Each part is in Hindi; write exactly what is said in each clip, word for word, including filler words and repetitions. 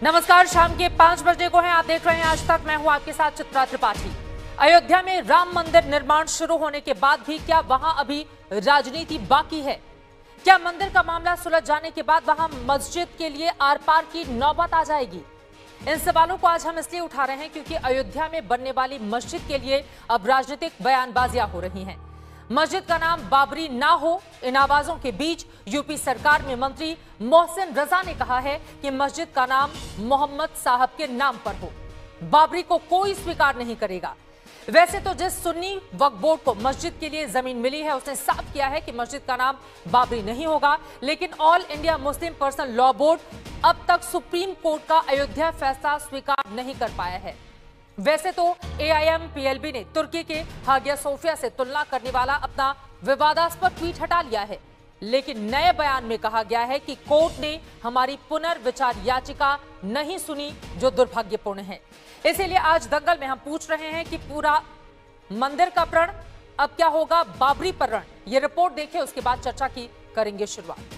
नमस्कार, शाम के पांच बजे को है, आप देख रहे हैं आज तक। मैं हूं आपके साथ चित्रा त्रिपाठी। अयोध्या में राम मंदिर निर्माण शुरू होने के बाद भी क्या वहां अभी राजनीति बाकी है? क्या मंदिर का मामला सुलझ जाने के बाद वहां मस्जिद के लिए आर पार की नौबत आ जाएगी? इन सवालों को आज हम इसलिए उठा रहे हैं क्योंकि अयोध्या में बनने वाली मस्जिद के लिए अब राजनीतिक बयानबाजियां हो रही हैं। मस्जिद का नाम बाबरी ना हो, इन आवाजों के बीच यूपी सरकार में मंत्री मोहसिन रजा ने कहा है कि मस्जिद का नाम मोहम्मद साहब के नाम पर हो। बाबरी को कोई स्वीकार नहीं करेगा। वैसे तो जिस सुन्नी वक्फ बोर्ड को मस्जिद के लिए जमीन मिली है उसने साफ किया है कि मस्जिद का नाम बाबरी नहीं होगा, लेकिन All India Muslim Personal Law Board अब तक सुप्रीम कोर्ट का अयोध्या फैसला स्वीकार नहीं कर पाया है। वैसे तो A I M P L B ने तुर्की के हागिया सोफिया से तुलना करने वाला अपना विवादास्पद ट्वीट हटा लिया है, लेकिन नए बयान में कहा गया है कि कोर्ट ने हमारी पुनर्विचार याचिका नहीं सुनी, जो दुर्भाग्यपूर्ण है। इसीलिए आज दंगल में हम पूछ रहे हैं कि पूरा मंदिर का प्रण अब क्या होगा, बाबरी पर रण? ये रिपोर्ट देखें, उसके बाद चर्चा की करेंगे शुरुआत।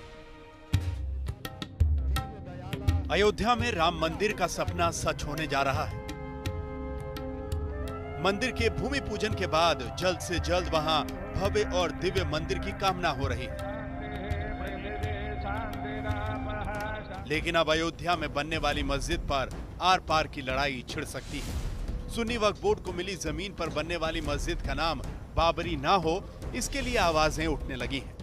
अयोध्या में राम मंदिर का सपना सच होने जा रहा है। मंदिर के भूमि पूजन के बाद जल्द से जल्द वहां भव्य और दिव्य मंदिर की कामना हो रही है, लेकिन अब अयोध्या में बनने वाली मस्जिद पर आर पार की लड़ाई छिड़ सकती है। सुन्नी वक्फ बोर्ड को मिली जमीन पर बनने वाली मस्जिद का नाम बाबरी ना हो, इसके लिए आवाजें उठने लगी हैं।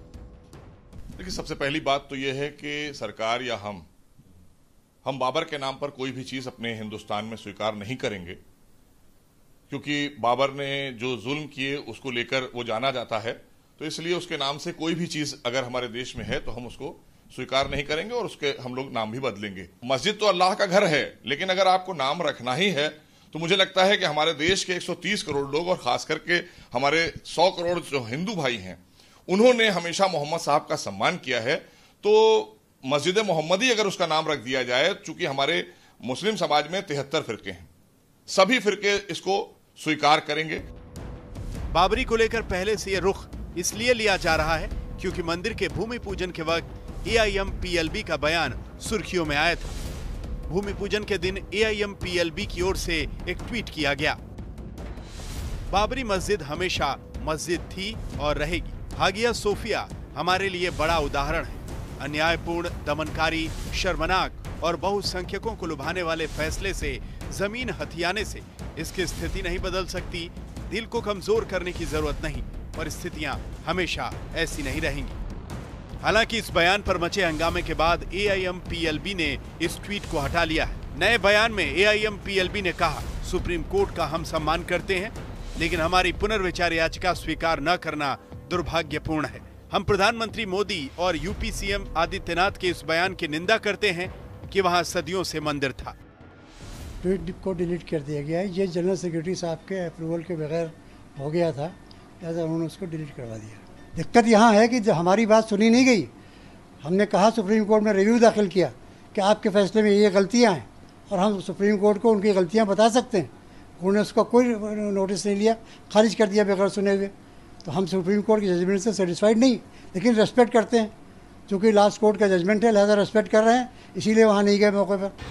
देखिए, सबसे पहली बात तो यह है कि सरकार या हम हम बाबर के नाम पर कोई भी चीज अपने हिंदुस्तान में स्वीकार नहीं करेंगे, क्योंकि बाबर ने जो जुल्म किए उसको लेकर वो जाना जाता है। तो इसलिए उसके नाम से कोई भी चीज अगर हमारे देश में है तो हम उसको स्वीकार नहीं करेंगे और उसके हम लोग नाम भी बदलेंगे। मस्जिद तो अल्लाह का घर है, लेकिन अगर आपको नाम रखना ही है तो मुझे लगता है कि हमारे देश के एक सौ तीस करोड़ लोग और खास करके हमारे सौ करोड़ जो हिंदू भाई हैं, उन्होंने हमेशा मोहम्मद साहब का सम्मान किया है। तो मस्जिद मोहम्मदी अगर उसका नाम रख दिया जाए, चूंकि हमारे मुस्लिम समाज में तिहत्तर फिरके हैं, सभी फिरके इसको स्वीकार करेंगे। बाबरी को लेकर पहले से यह रुख इसलिए लिया जा रहा है क्योंकि मंदिर के भूमि पूजन के वक्त A I M P L B का बयान सुर्खियों में आया था। भूमि पूजन के दिन A I M P L B की ओर से एक ट्वीट किया गया, बाबरी मस्जिद हमेशा मस्जिद थी और रहेगी। हागिया सोफिया हमारे लिए बड़ा उदाहरण है। अन्यायपूर्ण, दमनकारी, शर्मनाक और बहुसंख्यकों को लुभाने वाले फैसले से जमीन हथियाने से इसकी स्थिति नहीं बदल सकती। दिल को कमजोर करने की जरूरत नहीं, परिस्थितियां हमेशा ऐसी नहीं रहेंगी। हालांकि इस बयान पर मचे हंगामे के बाद A I M P L B ने इस ट्वीट को हटा लिया है। नए बयान में A I M P L B ने कहा, सुप्रीम कोर्ट का हम सम्मान करते हैं, लेकिन हमारी पुनर्विचार याचिका स्वीकार न करना दुर्भाग्यपूर्ण है। हम प्रधानमंत्री मोदी और U P C M Adityanath के इस बयान की निंदा करते हैं कि वहां सदियों से मंदिर था। ट्वीट को डिलीट कर दिया गया है। ये जनरल सेक्रेटरी साहब के अप्रूवल के बगैर हो गया था, लिहाजा उन्होंने उसको डिलीट करवा दिया। दिक्कत यहाँ है कि हमारी बात सुनी नहीं गई। हमने कहा, सुप्रीम कोर्ट में रिव्यू दाखिल किया कि आपके फैसले में ये गलतियाँ हैं और हम सुप्रीम कोर्ट को उनकी गलतियाँ बता सकते हैं। उन्होंने उसका कोई नोटिस नहीं लिया, खारिज कर दिया बगैर सुने हुए। तो हम सुप्रीम कोर्ट की जजमेंट से सेटिस्फाइड नहीं, लेकिन रेस्पेक्ट करते हैं, क्योंकि लास्ट कोर्ट का जजमेंट है, लिहाजा रेस्पेक्ट कर रहे हैं, इसीलिए वहाँ नहीं गए मौके पर।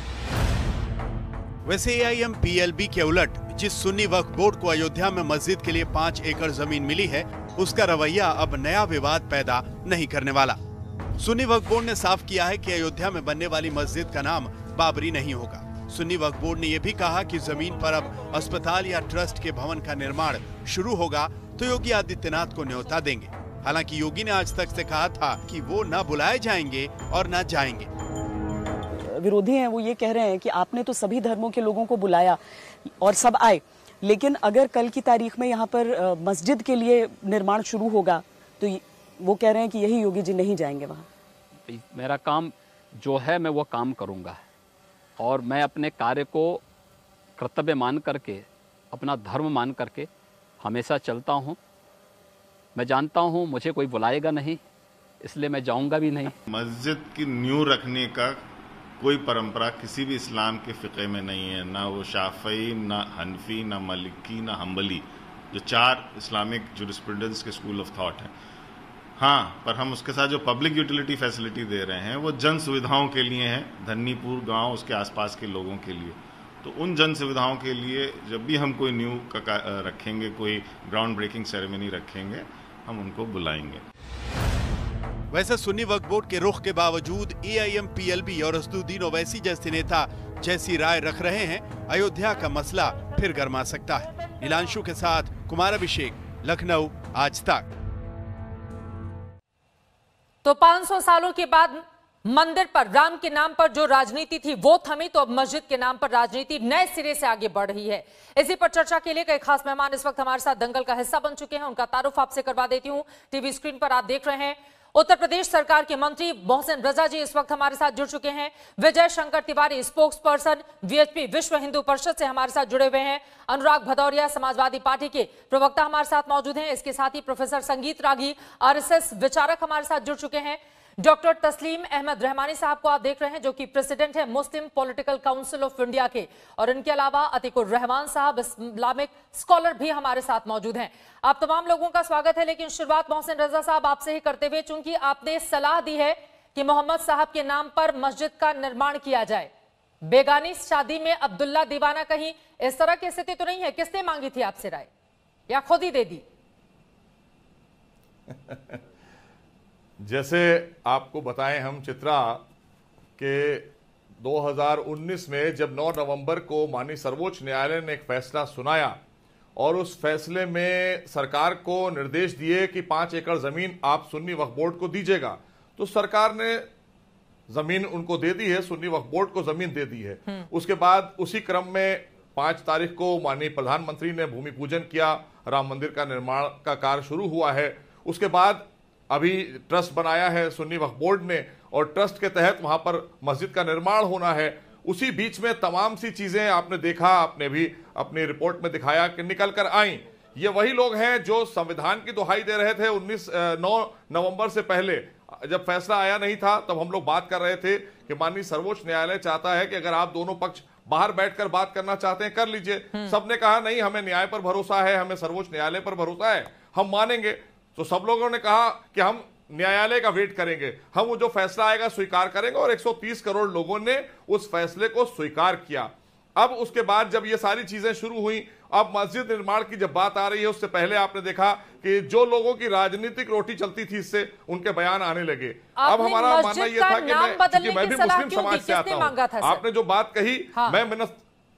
वैसे A I M P L B के उलट जिस सुन्नी वक्फ बोर्ड को अयोध्या में मस्जिद के लिए पांच एकड़ जमीन मिली है, उसका रवैया अब नया विवाद पैदा नहीं करने वाला। सुन्नी वक्फ बोर्ड ने साफ किया है कि अयोध्या में बनने वाली मस्जिद का नाम बाबरी नहीं होगा। सुन्नी वक्फ बोर्ड ने यह भी कहा कि जमीन पर अब अस्पताल या ट्रस्ट के भवन का निर्माण शुरू होगा तो योगी आदित्यनाथ को न्योता देंगे। हालांकि योगी ने आज तक से कहा था कि वो न बुलाए जाएंगे और न जाएंगे। विरोधी हैं वो ये कह रहे हैं कि आपने तो सभी धर्मों के लोगों को बुलाया और सब आए, लेकिन अगर कल की तारीख में यहाँ पर मस्जिद के लिए निर्माण शुरू होगा तो वो कह रहे हैं कि यही योगी जी नहीं जाएंगे वहाँ। मेरा काम जो है मैं वो काम करूँगा और मैं अपने कार्य को कर्तव्य मान करके, अपना धर्म मान करके हमेशा चलता हूँ। मैं जानता हूँ मुझे कोई बुलाएगा नहीं, इसलिए मैं जाऊँगा भी नहीं। मस्जिद की नींव रखने का कोई परंपरा किसी भी इस्लाम के फ़िक़े में नहीं है, ना वो शाफ़ई, ना हनफी, ना मलिकी, ना हम्बली, जो चार इस्लामिक जुरिस्प्रूडेंस के स्कूल ऑफ थॉट हैं। हाँ, पर हम उसके साथ जो पब्लिक यूटिलिटी फैसिलिटी दे रहे हैं वो जन सुविधाओं के लिए है, धन्नीपुर गांव उसके आसपास के लोगों के लिए। तो उन जन सुविधाओं के लिए जब भी हम कोई न्यू का रखेंगे, कोई ग्राउंड ब्रेकिंग सेरेमनी रखेंगे, हम उनको बुलाएंगे। वैसे सुन्नी वक्फ बोर्ड के रुख के बावजूद A I M P L B और असदुद्दीन ओवैसी जैसे नेता जैसी राय रख रहे हैं, अयोध्या का मसला फिर गर्मा सकता है। नीलांशु के साथ कुमार अभिषेक, लखनऊ, आज तक। तो पाँच सौ सालों के बाद मंदिर पर राम के नाम पर जो राजनीति थी वो थमी, तो अब मस्जिद के नाम पर राजनीति नए सिरे से आगे बढ़ रही है। इसी पर चर्चा के लिए कई खास मेहमान इस वक्त हमारे साथ दंगल का हिस्सा बन चुके हैं। उनका तारुफ आपसे करवा देती हूं। टीवी स्क्रीन पर आप देख रहे हैं उत्तर प्रदेश सरकार के मंत्री मोहसिन रजा जी इस वक्त हमारे साथ जुड़ चुके हैं। Vijay Shankar Tiwari spokesperson V H P Vishwa Hindu परिषद से हमारे साथ जुड़े हुए हैं। अनुराग भदौरिया समाजवादी पार्टी के प्रवक्ता हमारे साथ मौजूद हैं। इसके साथ ही प्रोफेसर संगीत रागी आर एस एस विचारक हमारे साथ जुड़ चुके हैं। डॉक्टर तस्लीम अहमद रहमानी साहब को आप देख रहे हैं जो कि प्रेसिडेंट है Muslim political council of India के, और इनके अलावा अतीकुर रहमान साहब इस्लामिक स्कॉलर भी हमारे साथ मौजूद हैं। आप तमाम लोगों का स्वागत है। लेकिन शुरुआत मोहसिन रजा साहब आपसे ही करते हुए, चूंकि आपने सलाह दी है कि मोहम्मद साहब के नाम पर मस्जिद का निर्माण किया जाए, बेगानी शादी में अब्दुल्ला दीवाना कहीं इस तरह की स्थिति तो नहीं है? किसने मांगी थी आपसे राय या खुद ही दे दी? जैसे आपको बताएं हम चित्रा के दो हज़ार उन्नीस में जब नौ नवंबर को माननीय सर्वोच्च न्यायालय ने एक फैसला सुनाया और उस फैसले में सरकार को निर्देश दिए कि पांच एकड़ जमीन आप सुन्नी वक्फ बोर्ड को दीजिएगा, तो सरकार ने जमीन उनको दे दी है, सुन्नी वक्फ बोर्ड को जमीन दे दी है। उसके बाद उसी क्रम में पांच तारीख को माननीय प्रधानमंत्री ने भूमि पूजन किया, राम मंदिर का निर्माण का कार्य शुरू हुआ है। उसके बाद अभी ट्रस्ट बनाया है सुन्नी वक्फ बोर्ड ने और ट्रस्ट के तहत वहां पर मस्जिद का निर्माण होना है। उसी बीच में तमाम सी चीजें आपने देखा, आपने भी अपनी रिपोर्ट में दिखाया कि निकल कर आई। ये वही लोग हैं जो संविधान की दुहाई दे रहे थे उन्नीस नौ नवंबर से पहले, जब फैसला आया नहीं था तब हम लोग बात कर रहे थे कि माननीय सर्वोच्च न्यायालय चाहता है कि अगर आप दोनों पक्ष बाहर बैठकर बात करना चाहते हैं कर लीजिए। सबने कहा नहीं, हमें न्याय पर भरोसा है, हमें सर्वोच्च न्यायालय पर भरोसा है, हम मानेंगे। तो सब लोगों ने कहा कि हम न्यायालय का वेट करेंगे, हम वो जो फैसला आएगा स्वीकार करेंगे, और एक सौ तीस करोड़ लोगों ने उस फैसले को स्वीकार किया। अब उसके बाद जब ये सारी चीजें शुरू हुई, अब मस्जिद निर्माण की जब बात आ रही है, उससे पहले आपने देखा कि जो लोगों की राजनीतिक रोटी चलती थी इससे उनके बयान आने लगे। अब हमारा मानना यह था कि मैं, क्योंकि मैं भी मुस्लिम समाज से आता हूं, आपने जो बात कही, हाँ। मैं मैंने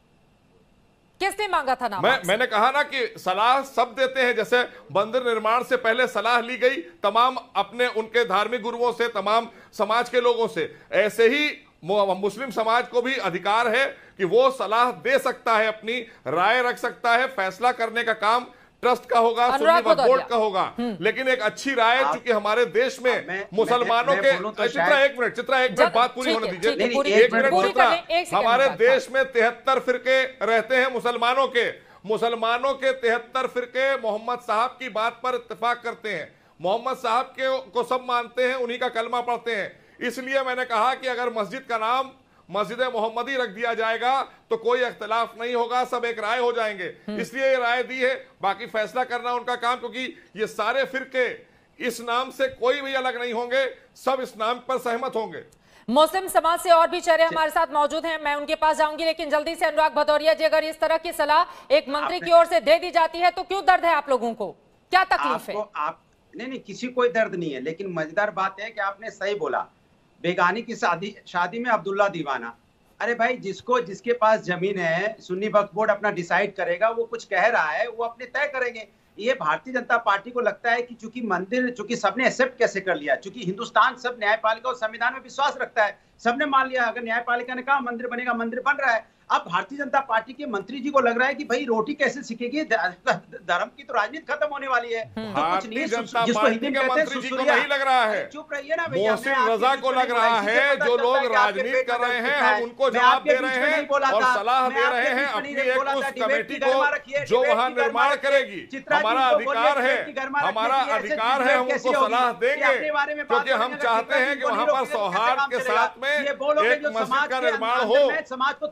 किसने मांगा था नाम? मैं मैंने कहा ना कि सलाह सब देते हैं। जैसे मंदिर निर्माण से पहले सलाह ली गई तमाम अपने उनके धार्मिक गुरुओं से, तमाम समाज के लोगों से, ऐसे ही मुस्लिम समाज को भी अधिकार है कि वो सलाह दे सकता है, अपनी राय रख सकता है। फैसला करने का काम ट्रस्ट का होगा, सुन्नी वक्फ बोर्ड का होगा। लेकिन एक अच्छी राय, चूंकि हमारे देश में मुसलमानों के, चित्रा एक मिनट चित्रा एक मिनट बात पूरी होने दीजिए, एक मिनट चित्रा। हमारे देश में तिहत्तर फिरके रहते हैं मुसलमानों के, मुसलमानों के तिहत्तर फिरके मोहम्मद साहब की बात पर इत्तेफाक करते हैं, मोहम्मद साहब के को सब मानते हैं, उन्हीं का कलमा पढ़ते हैं। इसलिए मैंने कहा कि अगर मस्जिद का नाम मस्जिद मोहम्मदी रख दिया जाएगा तो कोई इख्तिलाफ नहीं होगा, सब एक राय हो जाएंगे। इसलिए ये राय दी है, बाकी फैसला करना उनका काम, क्योंकि ये सारे फिरके इस नाम से कोई भी अलग नहीं होंगे, सब इस नाम पर सहमत होंगे। मुस्लिम समाज से और भी चेहरे हमारे साथ मौजूद हैं, मैं उनके पास जाऊंगी, लेकिन जल्दी से अनुराग भदौरिया जी, अगर इस तरह की सलाह एक मंत्री की ओर से दे दी जाती है तो क्यों दर्द है आप लोगों को, क्या तकलीफ है? आप नहीं नहीं किसी कोई दर्द नहीं है, लेकिन मजेदार बात है कि आपने सही बोला, बेगानी की शादी शादी में अब्दुल्ला दीवाना। अरे भाई, जिसको जिसके पास जमीन है, सुन्नी वक्फ बोर्ड अपना डिसाइड करेगा, वो कुछ कह रहा है वो अपने तय करेंगे। ये भारतीय जनता पार्टी को लगता है कि चूंकि मंदिर, चूंकि सबने एक्सेप्ट कैसे कर लिया, चूंकि हिंदुस्तान सब न्यायपालिका और संविधान में विश्वास रखता है, सबने मान लिया, अगर न्यायपालिका ने कहा मंदिर बनेगा, मंदिर बन रहा है। अब भारतीय जनता पार्टी के मंत्री जी को लग रहा है कि भाई रोटी कैसे सिकेगी, धर्म की तो राजनीति खत्म होने वाली है, तो कुछ नहीं, जिसको हिंदी में कहते हैं सुसुरिया। नहीं लग रहा है, चुप रहिए ना भैया। मोहसिन रजा को लग रहा है जो लोग राजनीति कर रहे हैं, हम उनको जवाब दे रहे हैं और सलाह दे रहे हैं अपनी एक उस कमेटी को जो वहां निर्माण करेगी। हमारा अधिकार है, हमारा अधिकार है, हम उनको सलाह देंगे, क्योंकि हम चाहते हैं कि वहां पर सौहार्द के साथ में एक मस्जिद का निर्माण हो। समाज को हमारे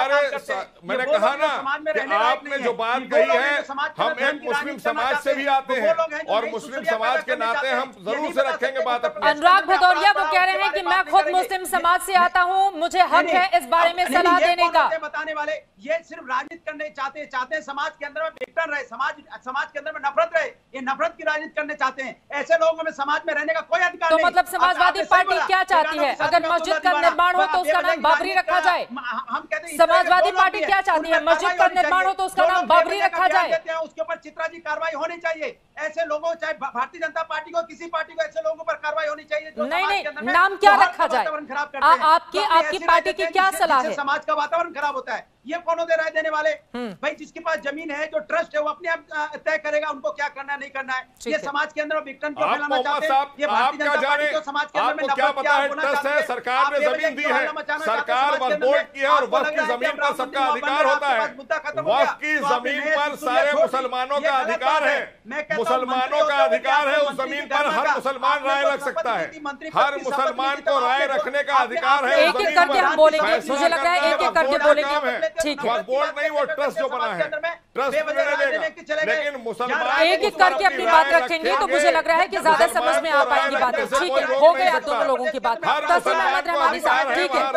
सारे मैंने कहा ना कि आपने जो बात कही है, हम एक मुस्लिम समाज से भी आते हैं और मुस्लिम समाज के नाते हम जरूर से रखेंगे बात अपनी। अनुराग भदौरिया वो कह रहे हैं कि मैं खुद मुस्लिम समाज से आता हूं, मुझे हक है इस बारे में सलाह देने का। बताने वाले ये सिर्फ राजनीति करने चाहते चाहते हैं, समाज के अंदर में बेटन रहे, समाज समाज के अंदर में नफरत रहे, ये नफरत की राजनीति करने चाहते हैं। ऐसे लोगों में समाज में रहने का कोई अधिकार तो नहीं। मतलब समाजवादी पार्टी क्या चाहती है? अगर मस्जिद का निर्माण हो तो उसका नाम बाबरी रखा जाए। हम कहते हैं समाजवादी पार्टी क्या चाहती है? मस्जिद का निर्माण हो तो उसका नाम बाबरी रखा जाए। उसके ऊपर चित्राजी कार्रवाई होनी चाहिए। ऐसे लोगों, चाहे भारतीय जनता पार्टी को, किसी पार्टी को, ऐसे लोगों पर कार्रवाई होनी चाहिए जो नहीं नहीं नाम क्या रखा जाए? आपकी आपकी पार्टी की क्या सलाह है? समाज का वातावरण खराब होता है, ये कौन दे राय देने वाले? भाई जिसके पास जमीन है, जो ट्रस्ट है, वो अपने आप तय करेगा उनको क्या करना है नहीं करना है। ये समाज के अंदर विघटन क्यों फैलाना चाहते हैं? ये भारतीय जनता पार्टी को समाज के अंदर में क्या पता है ट्रस्ट है, सरकार ने जमीन दी है, सरकार वक्फ बोर्ड की है और वक्फ की जमीन पर सबका अधिकार होता है। वक्फ की जमीन पर सारे मुसलमानों का अधिकार है, मुसलमानों का अधिकार है। उस जमीन पर हर मुसलमान राय रख सकता है, हर मुसलमान को राय रखने का अधिकार है। एक एक करके हम बोलेंगे, मुझे लग रहा है एक एक करके बोलेंगे। ठीक है, वक्फ बोर्ड नहीं, वो ट्रस्ट जो बना है, ट्रस्ट लेकिन मुसलमान एक एक करके अपनी बात रखेंगे तो मुझे लग रहा है कि ज्यादा समझ में आ पाएंगी बातें। ठीक है, हो गया दोनों लोगों की बात। तस्लीम अहमद रहमानी साहब, ठीक है,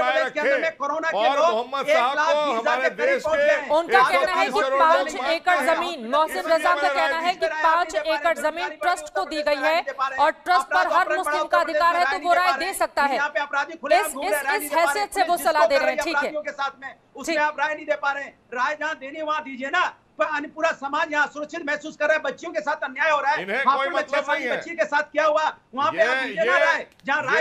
और मोहम्मद साहब को हमारे देश के उनका कहना है कि पांच एकड़ जमीन, मोहसिन रजा का कहना है कि पांच एकड़ जमीन ट्रस्ट को दी गई है और ट्रस्ट पर हर मुस्लिम का अधिकार है, तो वो राय दे सकता है। इस इस हैसियत से वो सलाह दे रहे हैं। ठीक है, उसमें आप राय नहीं दे पा रहे हैं। राय जहाँ देनी वहाँ दीजिए ना। पूरा समाज यहाँ सुरक्षित महसूस कर रहा है, बच्चियों के साथ अन्याय हो रहा है, कोई मतलब नहीं है। बच्ची के साथ क्या हुआ वहाँ पे आप दीजिए ना राय। जहाँ राय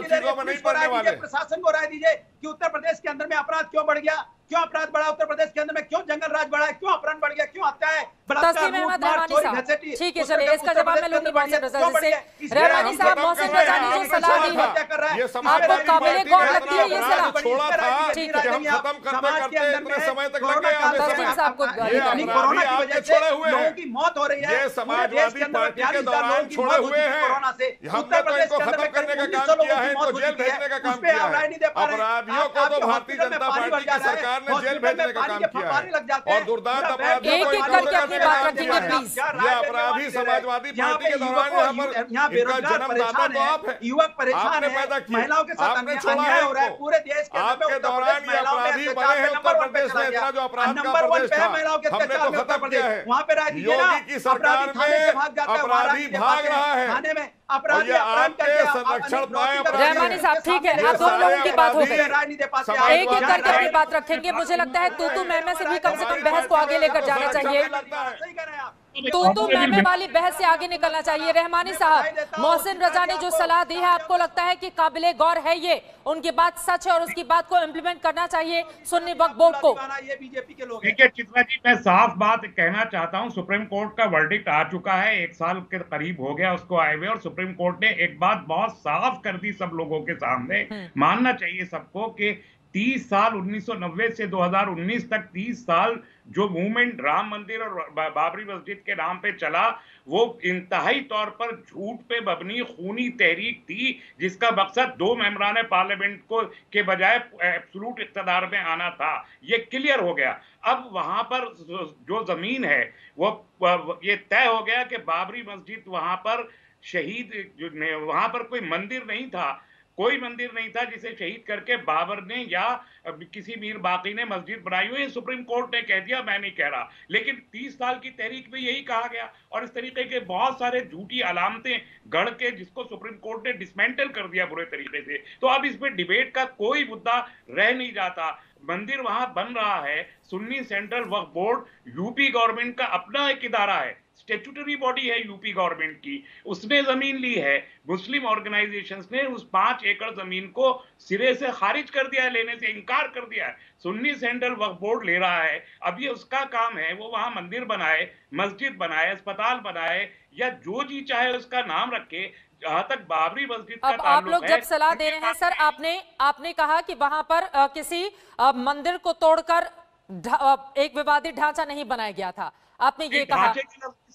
दीजिए, प्रशासन को राय दीजिए कि उत्तर प्रदेश के अंदर में अपराध क्यों बढ़ गया, क्यों अपराध बढ़ा उत्तर प्रदेश के अंदर में, क्यों जंगल राज बढ़ा है, क्यों अपहरण बढ़ गया, क्यों हत्या है। तस्लीम अहमद रहमानी साहब, ठीक है, चलिए इसका जवाब मैं लूंगी मोहसिन रजा से। रहमानी साहब, मोहसिन रजा ने जो सलाह दी है आपको काबिले गौर लगती है ये सलाह? ठीक है, हम खत्म करते करते इतने समय तक लग गया। तस्लीम साहब को कोरोना की वजह से लोगों की मौत हो रही है, ये समाजवादी पार्टी के दौरान छोड़े हुए हैं। कोरोना से हमने तो इनको खत्म करने का काम किया है, इनको जेल भेजने का काम किया है। अपराधियों को तो भारतीय जनता पार्टी की सरकार ने जेल भेजने का काम किया है और दुर्दांत अपराधियों को बात रखेंगे प्लीज। ये अपराधी समाजवादी पार्टी के दौरान यहाँ पर इनका जन्मदाता तो आप है, युवक परेशान है, पैदा किया, महिलाओं के साथ आपने छोड़ा अन्याय है हो रहा है पूरे देश के अंदर। आपके दौरान ये अपराधी बने हैं उत्तर प्रदेश में, इतना जो अपराध का प्रदेश था हमने तो खत्म किया है। वहाँ पे राय दीजिए ना, योगी की सरकार में अपराधी भाग रहा है, थाने में और ये आपके संरक्षण पाए रहमानी साहब, ठीक है, आप दोनों लोगों की बात हो गई, एक एक करके अपनी बात रखेंगे। मुझे लगता है तू तू मैं में से भी कम से कम बहस को आगे लेकर जाना चाहिए, तू तू मैं में वाली बहस से आगे निकलना चाहिए। रहमानी साहब, मोहसिन रजा ने जो सलाह दी है आपको लगता है कि काबिले गौर है, ये उनकी बात सच है और उसकी बात को इम्प्लीमेंट करना चाहिए सुन्नी वक्फ बोर्ड को? देखिए चित्रा जी, मैं साफ बात कहना चाहता हूं, सुप्रीम कोर्ट का वर्डिक्ट आ चुका है, एक साल के करीब हो गया उसको आए हुए, और सुप्रीम कोर्ट ने एक बात बहुत साफ कर दी सब लोगों के सामने। मानना चाहिए सबको कि तीस साल उन्नीस सौ नब्बे से दो हज़ार उन्नीस तक तीस साल जो मूवमेंट राम मंदिर और बाबरी मस्जिद के नाम पे चला, वो इंतहाई तौर पर झूठ पे मबनी खूनी तहरीक थी, जिसका मकसद दो मेंबरान पार्लियामेंट को के बजाय एब्सोल्यूट इक़्तिदार में आना था। ये क्लियर हो गया। अब वहां पर जो जमीन है वो ये तय हो गया कि बाबरी मस्जिद वहां पर शहीद, वहां पर कोई मंदिर नहीं था, कोई मंदिर नहीं था जिसे शहीद करके बाबर ने या किसी मीर बाकी ने मस्जिद बनाई हुई है। सुप्रीम कोर्ट ने कह दिया, मैं नहीं कह रहा, लेकिन तीस साल की तहरीक में यही कहा गया और इस तरीके के बहुत सारे झूठी अलामतें गढ़ के जिसको सुप्रीम कोर्ट ने डिसमेंटल कर दिया बुरे तरीके से। तो अब इस पे डिबेट का कोई मुद्दा रह नहीं जाता। मंदिर वहां बन रहा है, Sunni central Waqf board UP government का अपना एक इदारा है, स्टेचुटरी बॉडी है यूपी गवर्नमेंट की, उसने जमीन ली है। मुस्लिम ऑर्गेनाइजेशंस ने उस पांच एकड़ जमीन को सिरे से खारिज कर दिया है, लेने से इनकार कर दिया है। सुन्नी सेंट्रल वक्फ बोर्ड ले रहा है, अब ये उसका काम है, वो वहां मंदिर बनाए, मस्जिद बनाए, अस्पताल बनाए या जो जी चाहे उसका नाम रखे। जहां तक बाबरी मस्जिद का अब आप लोग जब सलाह दे रहे हैं सर, आपने आपने कहा कि वहां पर आ, किसी आ, मंदिर को तोड़कर एक विवादित ढांचा नहीं बनाया गया था, आपने ये कहा।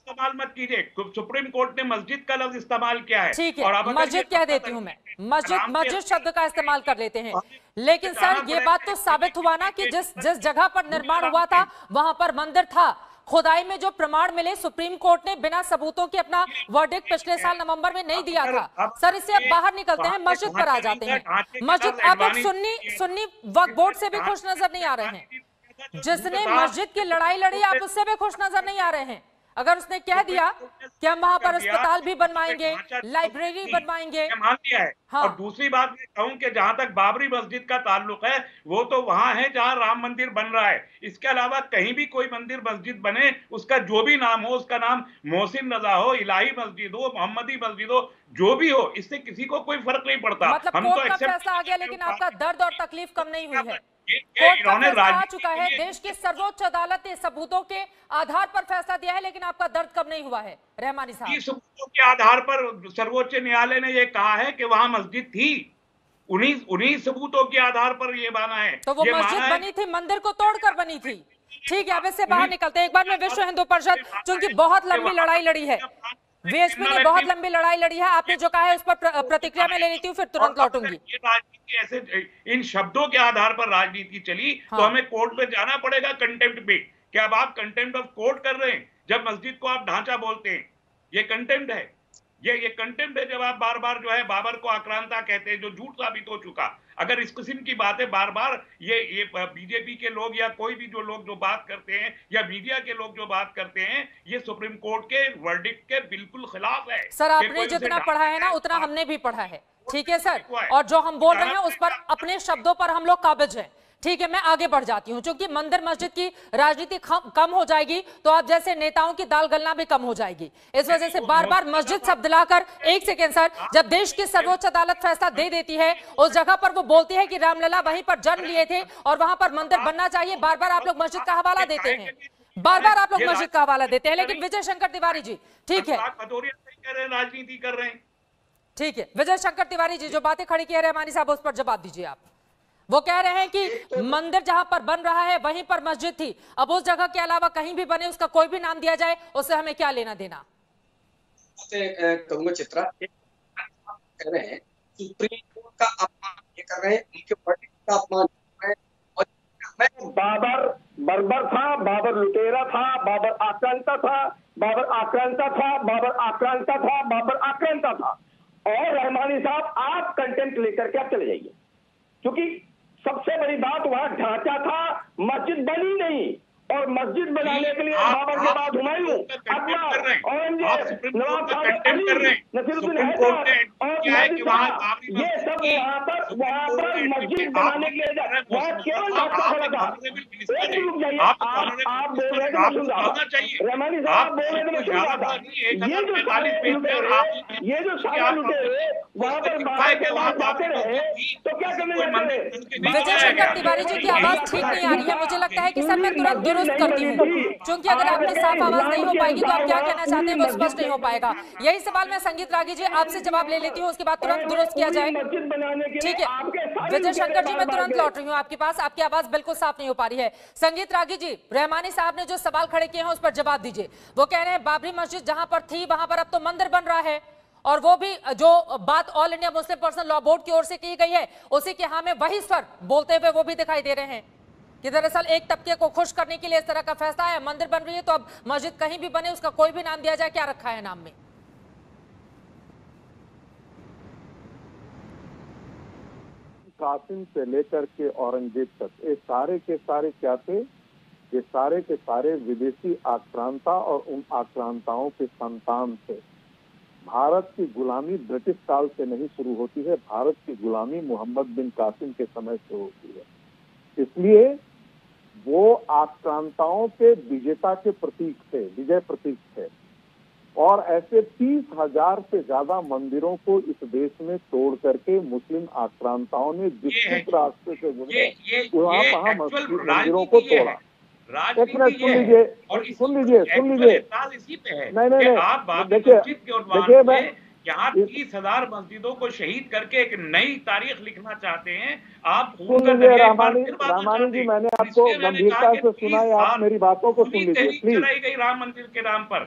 इस्तेमाल मत कीजिए। सुप्रीम कोर्ट ने मस्जिद का लफ्ज इस्तेमाल किया है। ठीक है, और अब मस्जिद कह देती हूँ मैं, मस्जिद मस्जिद शब्द का इस्तेमाल कर लेते हैं। लेकिन सर ये बात तो साबित हुआ ना कि जिस जिस जगह पर निर्माण हुआ था वहां पर मंदिर था। खुदाई में जो प्रमाण मिले, सुप्रीम कोर्ट ने बिना सबूतों के अपना वर्डिक्ट पिछले साल नवंबर में नहीं दिया था। सर इससे अब बाहर निकलते हैं, मस्जिद पर आ जाते हैं। मस्जिद आप लोग सुन्नी सुन्नी वक्फ बोर्ड से भी खुश नजर नहीं आ रहे हैं। जिसने मस्जिद की लड़ाई लड़ी आप उससे भी खुश नजर नहीं आ रहे हैं। अगर उसने कह दिया कि हम वहां पर अस्पताल भी बनवाएंगे, लाइब्रेरी बनवाएंगे, मान लिया है। हाँ। और दूसरी बात मैं कहूं कि जहां तक बाबरी मस्जिद का ताल्लुक है, वो तो वहां है जहां राम मंदिर बन रहा है। इसके अलावा कहीं भी कोई मंदिर मस्जिद बने, उसका जो भी नाम हो, उसका नाम मोहसिन रजा हो, इलाही मस्जिद हो, मोहम्मदी मस्जिद हो, जो भी हो, इससे किसी को कोई फर्क नहीं पड़ता। मतलब हम कोर्ट तो का फैसला आ गया, लेकिन आपका दर्द और तकलीफ कम नहीं हुई है। ये- ये कोर्ट का इन्होंने फैसला आ राजनीति चुका है, के लिए- देश की सर्वोच्च अदालत ने सबूतों के आधार पर फैसला दिया है, लेकिन आपका दर्द कम नहीं हुआ है रहमानी की साहब। सबूतों के आधार पर सर्वोच्च न्यायालय ने यह कहा है कि वहां मस्जिद थी। उन्हीं उन्हीं सबूतों के आधार पर यह माना है। तो वो ये मस्जिद माना है- बनी थी, मंदिर को तोड़कर बनी थी। ठीक है, अब इससे बाहर निकलते हैं। एक बार में विश्व हिंदू परिषद, चूंकि बहुत लंबी लड़ाई लड़ी है, वीएचपी ने बहुत लंबी लड़ाई लड़ी है, आपने जो कहा है उस पर प्र- प्रतिक्रिया में ले लेती हूँ, फिर तुरंत लौटूंगी। ये राजनीति ऐसे इन शब्दों के आधार पर राजनीति चली हाँ। तो हमें कोर्ट पे जाना पड़ेगा कंटेम्प्ट पे। क्या अब आप कंटेम्प्ट ऑफ कोर्ट कर रहे हैं जब मस्जिद को आप ढांचा बोलते हैं? ये कंटेम्प्ट है। ये ये कंटेम्प्ट है जब आप बार बार जो है बाबर को आक्रांता कहते हैं, जो झूठ साबित हो चुका। अगर इस किस्म की बातें बार बार ये ये बीजेपी के लोग या कोई भी जो लोग जो बात करते हैं या मीडिया के लोग जो बात करते हैं, ये सुप्रीम कोर्ट के वर्डिक्ट के बिल्कुल खिलाफ है। सर कि आपने कोई उसे जितना ढांचा पढ़ा है ना, है, उतना हमने भी पढ़ा है। ठीक है सर, है। और जो हम बोल रहे हैं उस पर अपने शब्दों पर हम लोग काबिज हैं। ठीक है, मैं आगे बढ़ जाती हूं। क्योंकि मंदिर मस्जिद की राजनीति कम हो जाएगी तो आप जैसे नेताओं की दाल गलना भी कम हो जाएगी। इस वजह से बार बार मस्जिद शब्द दिलाकर, एक सेकेंड सर, जब देश की सर्वोच्च अदालत फैसला दे देती है उस जगह पर वो बोलती है कि रामलला वहीं पर जन्म लिए थे और वहां पर मंदिर बनना चाहिए, बार बार आप लोग मस्जिद का हवाला देते हैं, बार बार आप लोग मस्जिद का हवाला देते हैं। लेकिन विजय शंकर तिवारी जी, ठीक है, राजनीति कर रहे हैं। ठीक है, विजय शंकर तिवारी जी जो बातें खड़ी की है रहमानी साहब, उस पर जवाब दीजिए आप। वो कह रहे हैं कि मंदिर जहां पर बन रहा है वहीं पर मस्जिद थी, अब उस जगह के अलावा कहीं भी बने, उसका कोई भी नाम दिया जाए, उससे हमें क्या लेना देना। कहूंगा चित्रा, कह रहे हैं सुप्रीम कोर्ट का अपमान ये कर रहे हैं, उनके वर्डिक्ट का अपमान कर रहे हैं। और बाबर बर्बर था, बाबर लुटेरा था, बाबर आक्रांता था, बाबर आक्रांता था, बाबर आक्रांता था, बाबर आक्रांता था। और रहमानी साहब, आप कंटेंट लेकर के आप चले जाइए, क्योंकि सबसे बड़ी बात वहां ढांचा था, मस्जिद बनी नहीं। और मस्जिद बनाने के लिए बाबर के बाद हुमायूं, अकबर, औरंगजेब, नवाब साहब अली, नसीरुद्दीन हैदर और ये सब वहां पर वहां पर मस्जिद बनाने के लिए वहां केवल ढांचा खड़ा था। एक भी रुक जाइए, आप आप बोल रहे थे सुन रहा था, रहमानी साहब बोल रहे थे मैं सुन रहा था। ये जो सारे लुटेरे ये जो सारे लुटेरे वहां पर बाबर के बाद जाते रहे तो क्या करने जाते रहे? विजय शंकर तिवारी जी की आवाज ठीक नहीं आ रही है, मुझे लगता है कि सर मैं तुरंत दुरुस्त करती हूँ, क्योंकि अगर आपकी साफ आवाज नहीं हो पाएगी तो आप क्या कहना चाहते हैं वो स्पष्ट नहीं हो पाएगा। यही सवाल मैं संगीत रागी जी आपसे जवाब ले लेती हूँ, उसके बाद तुरंत दुरुस्त किया जाए। ठीक है विजय शंकर जी, मैं तुरंत लौट रही हूँ आपके पास, आपकी आवाज बिल्कुल साफ नहीं हो पा रही है। संगीत रागी जी, रहमानी साहब ने जो सवाल खड़े किए हैं उस पर जवाब दीजिए। वो कह रहे हैं बाबरी मस्जिद जहां पर थी वहां पर अब तो मंदिर बन रहा है, और वो भी जो बात All India Muslim Personal Law board की ओर से की गई है उसी के हाँ में वही स्वर बोलते हुए वो भी दिखाई दे रहे हैं कि दरअसल एक तबके को खुश करने के लिए इस तरह का फैसला है, मंदिर बन रही है तो अब मस्जिद कहीं भी बने उसका कोई भी नाम दिया जाए, क्या रखा है नाम में। कासिम से लेकर के औरंगजेब तक ये सारे के सारे क्या थे? ये सारे के सारे विदेशी आक्रांता और उन आक्रांताओं के संतान थे। भारत की गुलामी ब्रिटिश काल से नहीं शुरू होती है, भारत की गुलामी मोहम्मद बिन कासिम के समय से होती है। इसलिए वो आक्रांताओं के विजेता के प्रतीक थे, विजय प्रतीक थे। और ऐसे तीस हजार से ज्यादा मंदिरों को इस देश में तोड़ करके मुस्लिम आक्रांताओं ने विस्तृत रास्ते से गुजरे वहाँ वहाँ मंदिरों को तोड़ा। एक मिनट सुन लीजिए, सुन लीजिए सुन लीजिए नहीं नहीं नहीं देखिए देखिए मैं यहाँ तीस हजार मस्जिदों को शहीद करके एक नई तारीख लिखना चाहते हैं आप। सुन लीजिए रामानी रामानी जी, मैंने आपको गंभीरता से सुना है, आप मेरी बातों को सुन लीजिए प्लीज। चलाई गई राम मंदिर के नाम पर,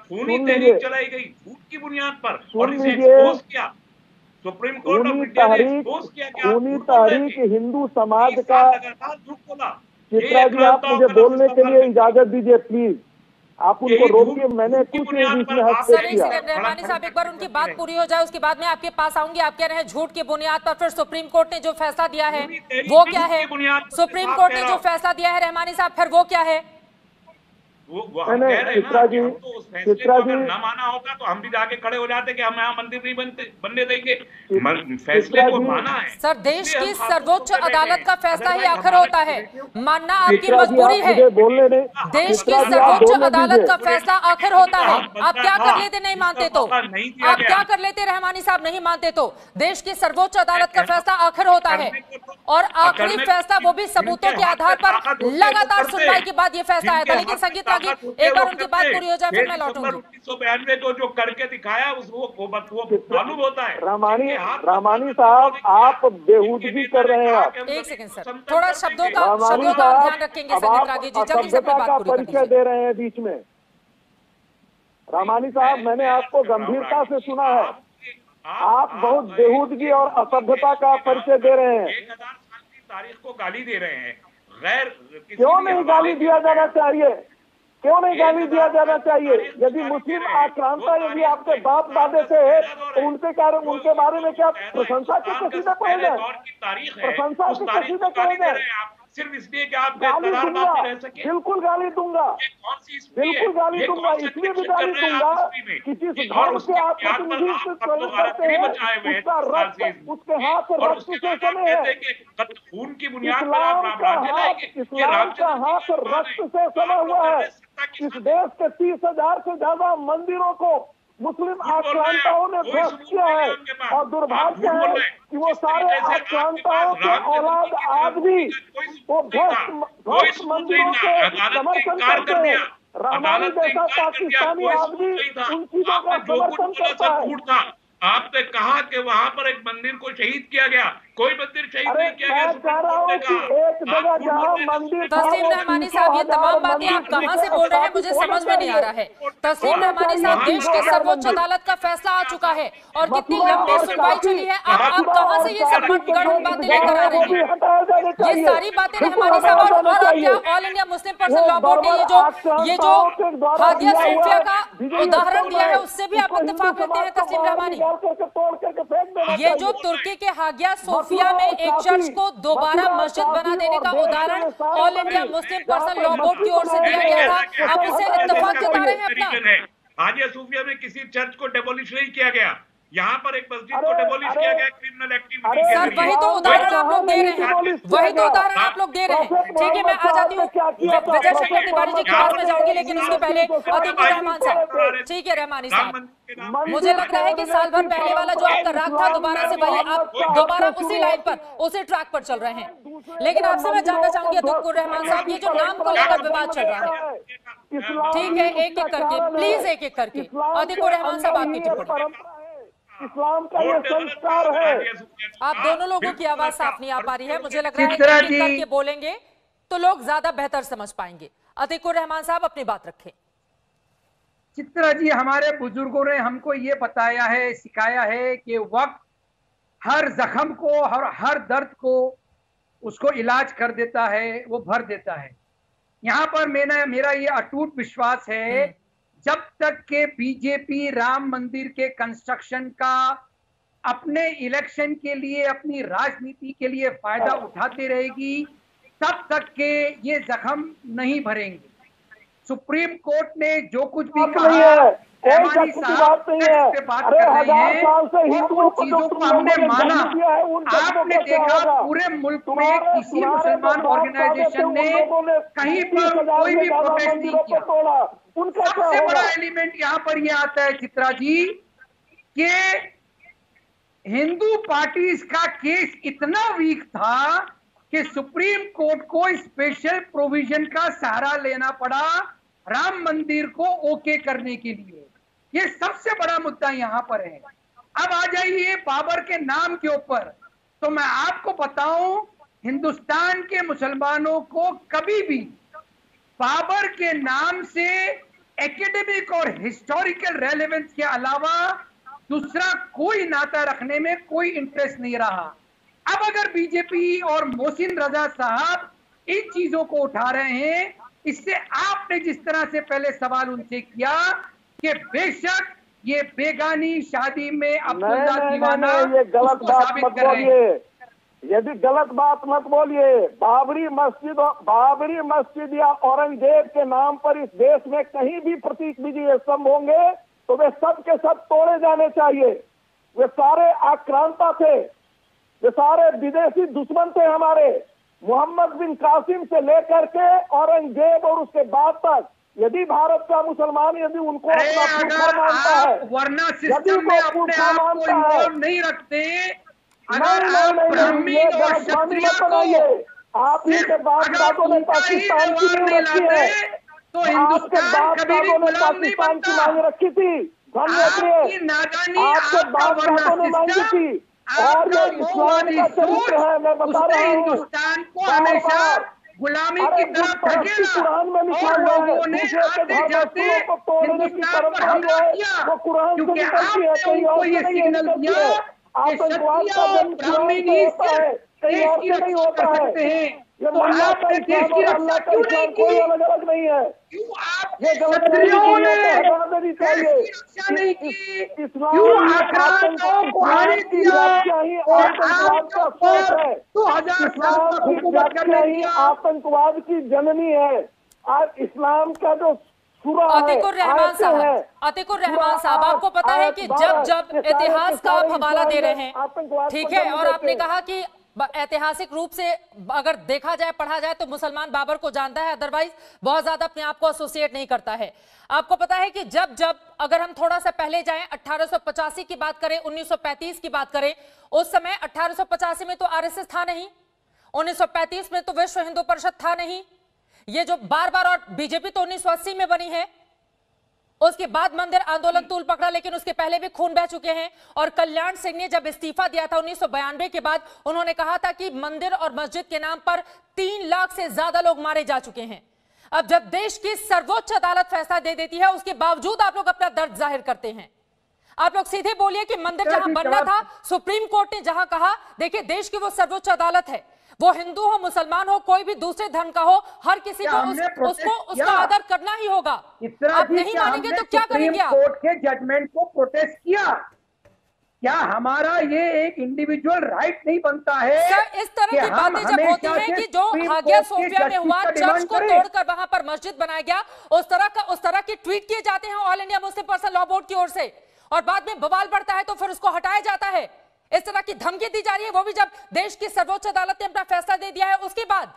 खूनी सुन तहरीक लीजिए। चलाई गई झूठ की बुनियाद पर सुन और इसे लीजिए। एक्सपोज किया। सुप्रीम कोर्ट ऑफ खूनी इंडिया ने तहरीक एक्सपोज किया कि आप खूनी झूठ बोल रहे तहरीक थे। हिंदू समाज बीस का। साल लगातार झूठ बोला। ये चित्रा जी, आप आक्रांताओं मुझे का लफ्ज बोलने के इस्तेमाल लिए करके। इजाजत दीजिए प्लीज। आप उनको यही रोकिए, झूठ- मैंने झूठ की कुछ नहीं बुनियाद बीच पर में आप हस्तक्षेप सर एक किया। सेकंड रहमानी साहब, एक बार उनकी बात पूरी हो जाए उसके बाद में आपके पास आऊंगी। आप कह रहे हैं झूठ की बुनियाद पर, फिर सुप्रीम कोर्ट ने जो फैसला दिया है वो क्या है? सुप्रीम कोर्ट ने जो फैसला दिया है रहमानी साहब, फिर वो क्या है? वो, वो हम नहीं, कह रहे हैं चित्रा ना कि जी, हम तो उस फैसले चित्रा को अगर जी- न माना होता तो हम भी जाके खड़े हो जाते कि हम यहाँ मंदिर नहीं बनते बनने देंगे। चित- मन- फैसले चित्रा को जी- माना है। सर देश इसलिए की हम खामोश सर्वोच्च होकर बैठे अदालत हैं। का फैसला ही Otherwise आखिर हमारे होता है, relative- मानना आपकी चित्रा जी, मजबूरी आप है। मुझे बोलने नहीं। देश की चित्रा जी, आप सर्वोच्च बोलने अदालत का दीजिए। फैसला आखिर होता है। आप क्या कर लेते नहीं मानते तो? मौका नहीं दिया आप गया। क्या कर लेते रहमानी साहब नहीं मानते तो? देश की सर्वोच्च अदालत का फैसला आखिर होता है और आखिरी फैसला वो भी सबूतों के आधार पर लगातार सुनवाई के बाद ये फैसला आया था। लेकिन संगीत रागी, एक बार उनकी बात पूरी हो जाए फिर मैं लौटूंगी। उन्नीस सौ बयानवे को जो करके दिखाया उस वो वो वो मालूम होता है। रामानी इनके हाथ- रामानी साहब, आप बेहूदगी कर रहे हैं। आप एक सेकंड सर, थोड़ा शब्दों का रामानी शब्दों का साहब, ध्यान रखेंगे अब संगीत आप रागी जी। जल्दी से अपनी असभ्यता बात का पूरी कर परिचय लीजिए। दे रहे हैं बीच में। रामानी साहब, मैंने आपको गंभीरता से सुना है। आप बहुत बेहूदगी और असभ्यता का परिचय दे रहे हैं। एक हजार साल की तारीख को गाली दे रहे हैं। गैर किसी क्यों भी नहीं हवाले गाली के दिया जाना बगैर। चाहिए? क्यों नहीं गाली दिया जाना चाहिए? यदि मुस्लिम आक्रांता यदि आपके बाप दादे थे तो उनके कारण उनके बारे में क्या प्रशंसा के कसीदे पढ़े पहले गए? दौर की तारीख है। प्रशंसा उस के तारीख कसीदे को गाली पढ़े दे गए? रहे हैं आप सिर्फ इसलिए कि आप गाली बेकरार दूंगा, बात में रह सके। बिल्कुल गाली दूंगा, ये कौन सी हिस्ट्री है? बिल्कुल गाली ये दूंगा। कौन सा इसलिए भी कनेक्शन गाली कर रहे हैं दूंगा आप हिस्ट्री में? कि जिस ये और धर्म उसकी के आप बुनियाद पर प्रतिनिधित्व आप करते भारतीय हैं बचाए हुए हैं उसका रक्त से। उसके हाथ और रक्त उसके से बाद आप सने कहते है। हैं कि खून की बुनियाद पर आप इस्लाम राम का राज्य हाथ लाएंगे। ये इस्लाम का रामचंद्र हाथ जी का रक्त अपमान से है। सना आप लोग हुआ कर रहे है। हैं सत्ता की इस साथ। देश के तीस हजार से ज्यादा मंदिरों को मुस्लिम झूठ बोल रहे हैं आक्रांताओं आप। ने कोई ध्वस्त सबूत किया नहीं है है उनके पास। और आप दुर्भाग्य झूठ बोल है रहे हैं। कि वो जिस सारे तरीके से आपके आक्रांताओं पास के रामचंद्र औलाद जी की आज भी कोई वो सबूत नहीं था। ध्वस्त कोई ध्वस्त सबूत नहीं मंदिरों था। के अदालत ने समर्थन इनकार करते कर दिया। हैं। रामानी अदालत ने जैसा इनकार कर दिया। पाकिस्तानी कोई आदमी सबूत नहीं था। उन चीजों का आपने जो कुछ समर्थन बोला करता सब है। झूठ था। आपने कहा कि वहां पर एक मंदिर को शहीद किया गया। कोई मंदिर शहीद अरे नहीं किया गया। मैं कह रहा हूँ कि एक जगह जहाँ मंदिर था तस्लीम वो रहमानी तीसों साहब, ये हजार तमाम बातें मंदिर आप कहाँ थे। से बोल रहे हैं मुझे होना समझ में नहीं आ रहा है। तस्लीम होना रहमानी चाहिए साहब, देश तीसों की हजार सर्वोच्च मंदिर। अदालत का फैसला आ चुका है और कितनी मथुरा लंबी और सुनवाई काशी, चली है। आप आप मथुरा कहाँ से और ये सब काशी के मनगढ़ंत जो बातें ईदगाह लेकर आ है, रहे वो भी हैं? हटाया जाना ये चाहिए। सारी बातें बिल्कुल रहमानी साहब हटाया और जाना और आप क्या चाहिए। ऑल इंडिया मुस्लिम पर्सन वो लॉ बोर्ड ने ये जो बर्बर ये जो आक्रांताओं के द्वारा हादिया किया हुआ सूफिया का विजयी उदाहरण स्तंभ दिया है है, उससे भी आप उसको इत्तेफाक हिंदू करते हैं समाज को तस्लीम बाहर रहमानी? निकाल करके तोड़ करके फेंक देना ये जो चाहिए। तुर्की के हागिया सोफिया मथुरा में और एक काशी, चर्च को दोबारा मथुरा, मस्जिद बना काशी देने और का देश उदाहरण के सारे ऑल इंडिया मंदिर, मुस्लिम जहाँ पर्सन पे लॉ बोर्ड की ओर से मस्जिद दिया बनाए गया गए, था। आप उसको उसे हटाया इत्तेफाक जाना जता रहे चाहिए। हैं अपना? रीजन है। हाजिया सूफिया में किसी चर्च को डेमोलिश नहीं किया गया। यहाँ पर एक मस्जिद को अरे, डेमोलिश अरे, किया गया क्रिमिनल एक्टिविटी अरे, के सर जरिए। वही तो उदाहरण आप लोग दे रहे हैं, वही तो उदाहरण हाँ। आप लोग दे रहे हैं। ठीक है, मैं आ जाती हूँ विजय शंकर तिवारी जी की बात में जाऊंगी, लेकिन उसके पहले अतीकुर रहमान साहब। ठीक है रहमानी साहब, मुझे लग रहा है कि साल भर पहले वाला जो आपका राग था दोबारा से वही आप दोबारा उसी लाइन पर उसी ट्रैक पर चल रहे हैं। लेकिन आपसे मैं जानना चाहूंगी अतीकुर रहमान साहब, ये जो नाम को लेकर विवाद चल रहा है, ठीक है, एक एक करके प्लीज एक एक करके अतीकुर रहमान साहब आपकी टिप्पणी। इस्लाम का ये संस्कार है। आप दोनों लोगों की आवाज साफ नहीं आ पा रही है। मुझे लग रहा है चित्रा कि एक एक जी। करके बोलेंगे तो लोग ज्यादा बेहतर समझ पाएंगे। अतीकुर रहमान साहब अपनी बात रखें। चित्रा जी, हमारे बुजुर्गों ने हमको ये बताया है, सिखाया है कि वक्त हर जख्म को और हर दर्द को उसको इलाज कर देता है, वो भर देता है। यहाँ पर मेरा मेरा ये अटूट विश्वास है, जब तक के बीजेपी राम मंदिर के कंस्ट्रक्शन का अपने इलेक्शन के लिए, अपनी राजनीति के लिए फायदा उठाती रहेगी, तब तक के ये जख्म नहीं भरेंगे। सुप्रीम कोर्ट ने जो कुछ भी बात कहा, नहीं है, कोई रहमानी शक की साहब बात नहीं है। पे बात अरे कर रहे हजार हैं, साल से वो हिंदुओं उन को चीजों जो को तुम हमने लोगों ने माना। जन्म दिया है, उन जन्मों आपने को क्या देखा होगा? पूरे मुल्क में तुम्हारे- किसी तुम्हारे मुसलमान जो बाप ऑर्गेनाइजेशन दादे थे, ने उन लोगों ने कहीं तीस पर हजार कोई से भी ज्यादा प्रोटेस्ट नहीं मंदिरों को किया। तोड़ा। उनका क्या सबसे बड़ा होगा? एलिमेंट यहाँ पर यह आता है चित्रा जी कि हिंदू पार्टीज का केस इतना वीक था कि सुप्रीम कोर्ट को स्पेशल प्रोविजन का सहारा लेना पड़ा राम मंदिर को ओके करने के लिए। ये सबसे बड़ा मुद्दा यहाँ पर है। अब आ जाइए बाबर के नाम के ऊपर, तो मैं आपको बताऊं, हिंदुस्तान के मुसलमानों को कभी भी बाबर के नाम से एकेडमिक और हिस्टोरिकल रेलेवेंस के अलावा दूसरा कोई नाता रखने में कोई इंटरेस्ट नहीं रहा। अब अगर बीजेपी और मोहसिन रजा साहब इन चीजों को उठा रहे हैं, इससे आपने जिस तरह से पहले सवाल उनसे किया कि बेशक ये बेगानी शादी में अब्दुल्ला दीवाना ये गलत बात मत बोलिए, यदि गलत बात मत बोलिए। बाबरी मस्जिद बाबरी मस्जिद या औरंगजेब के नाम पर इस देश में कहीं भी प्रतीक विजय स्तंभ होंगे तो वे सब के सब तोड़े जाने चाहिए। वे सारे आक्रांता थे, वे सारे विदेशी दुश्मन थे हमारे। मोहम्मद बिन कासिम से लेकर के औरंगजेब और उसके बाद तक यदि भारत का मुसलमान यदि उनको अपना पुरखा मानता है, वरना सिस्टम में अपने आप को इन्वॉल्व नहीं रखते, अगर आप ब्राह्मण और क्षत्रिय को आप ही के बाप दादों ने पाकिस्तान की नींव रखी है, तो आपके बाप दादों ने पाकिस्तान की मांग रखी थी, आपके बाप दादों ने मांगी थी। और जो इस्लाम का चरित्र है, मैं बता रहा हूँ, हिंदुस्तान को हमेशा गुलामी की तरफ धकेला और लोगों ने आते जाते हिंदुस्तान पर हमला किया, क्योंकि आपने उनको ये सिग्नल दिया कि क्षत्रिय और ब्राह्मण ही सिर्फ देश की रक्षा कर सकते हैं। तो आपने देश की रक्षा क्यों नहीं की? अलग अलग नहीं है, क्यों आपने क्षत्रियों ने देश की रक्षा नहीं की? क्यों आक्रांताओं को आने दिया और आपको दो हजार साल तक हुकूमत करने दिया? आतंकवाद की जननी है आज इस्लाम का जो अतीकुर रहमान साहब, अतीकुर रहमान साहब, आपको पता है कि जब जब इतिहास का आप हवाला दे रहे हैं, ठीक है, और आपने कहा कि ऐतिहासिक रूप से अगर देखा जाए, पढ़ा जाए तो मुसलमान बाबर को जानता है, अदरवाइज बहुत ज्यादा अपने आप को एसोसिएट नहीं करता है। आपको पता है कि जब जब अगर हम थोड़ा सा पहले जाएं, अठारह सौ पचासी की बात करें, उन्नीस सौ पैंतीस की बात करें, उस समय अठारह सौ पचासी में तो आरएसएस था नहीं, उन्नीस सौ पैंतीस में तो विश्व हिंदू परिषद था नहीं, ये जो बार बार, और बीजेपी तो उन्नीस सौ अस्सी में बनी है, उसके बाद मंदिर आंदोलन तूल पकड़ा, लेकिन उसके पहले भी खून बह चुके हैं। और कल्याण सिंह ने जब इस्तीफा दिया था उन्नीस सौ बयानवे के बाद, उन्होंने कहा था कि मंदिर और मस्जिद के नाम पर तीन लाख से ज्यादा लोग मारे जा चुके हैं। अब जब देश की सर्वोच्च अदालत फैसला दे देती है, उसके बावजूद आप लोग अपना दर्द जाहिर करते हैं। आप लोग सीधे बोलिए कि मंदिर जहां बनना था, सुप्रीम कोर्ट ने जहां कहा, देखिए देश की वो सर्वोच्च अदालत है, वो हिंदू हो, मुसलमान हो, कोई भी दूसरे धर्म का हो, हर किसी को उस, उसको उसका आदर करना ही होगा। आप नहीं मानेंगे तो क्या करेंगे आप? कोर्ट के जजमेंट को प्रोटेस्ट किया, क्या हमारा ये एक इंडिविजुअल राइट नहीं बनता है? सर, इस तरह की बातें जब होती हैं कि जो हागिया सोफिया में हुआ, चर्च को तोड़कर वहां पर मस्जिद बनाया गया, उस तरह का उस तरह के ट्वीट किए जाते हैं All India Muslim person law board की ओर से, और बाद में बवाल बढ़ता है तो फिर उसको हटाया जाता है। इस तरह की धमकी दी जा रही है, वो भी जब देश की सर्वोच्च अदालत ने अपना फैसला दे दिया है उसके बाद।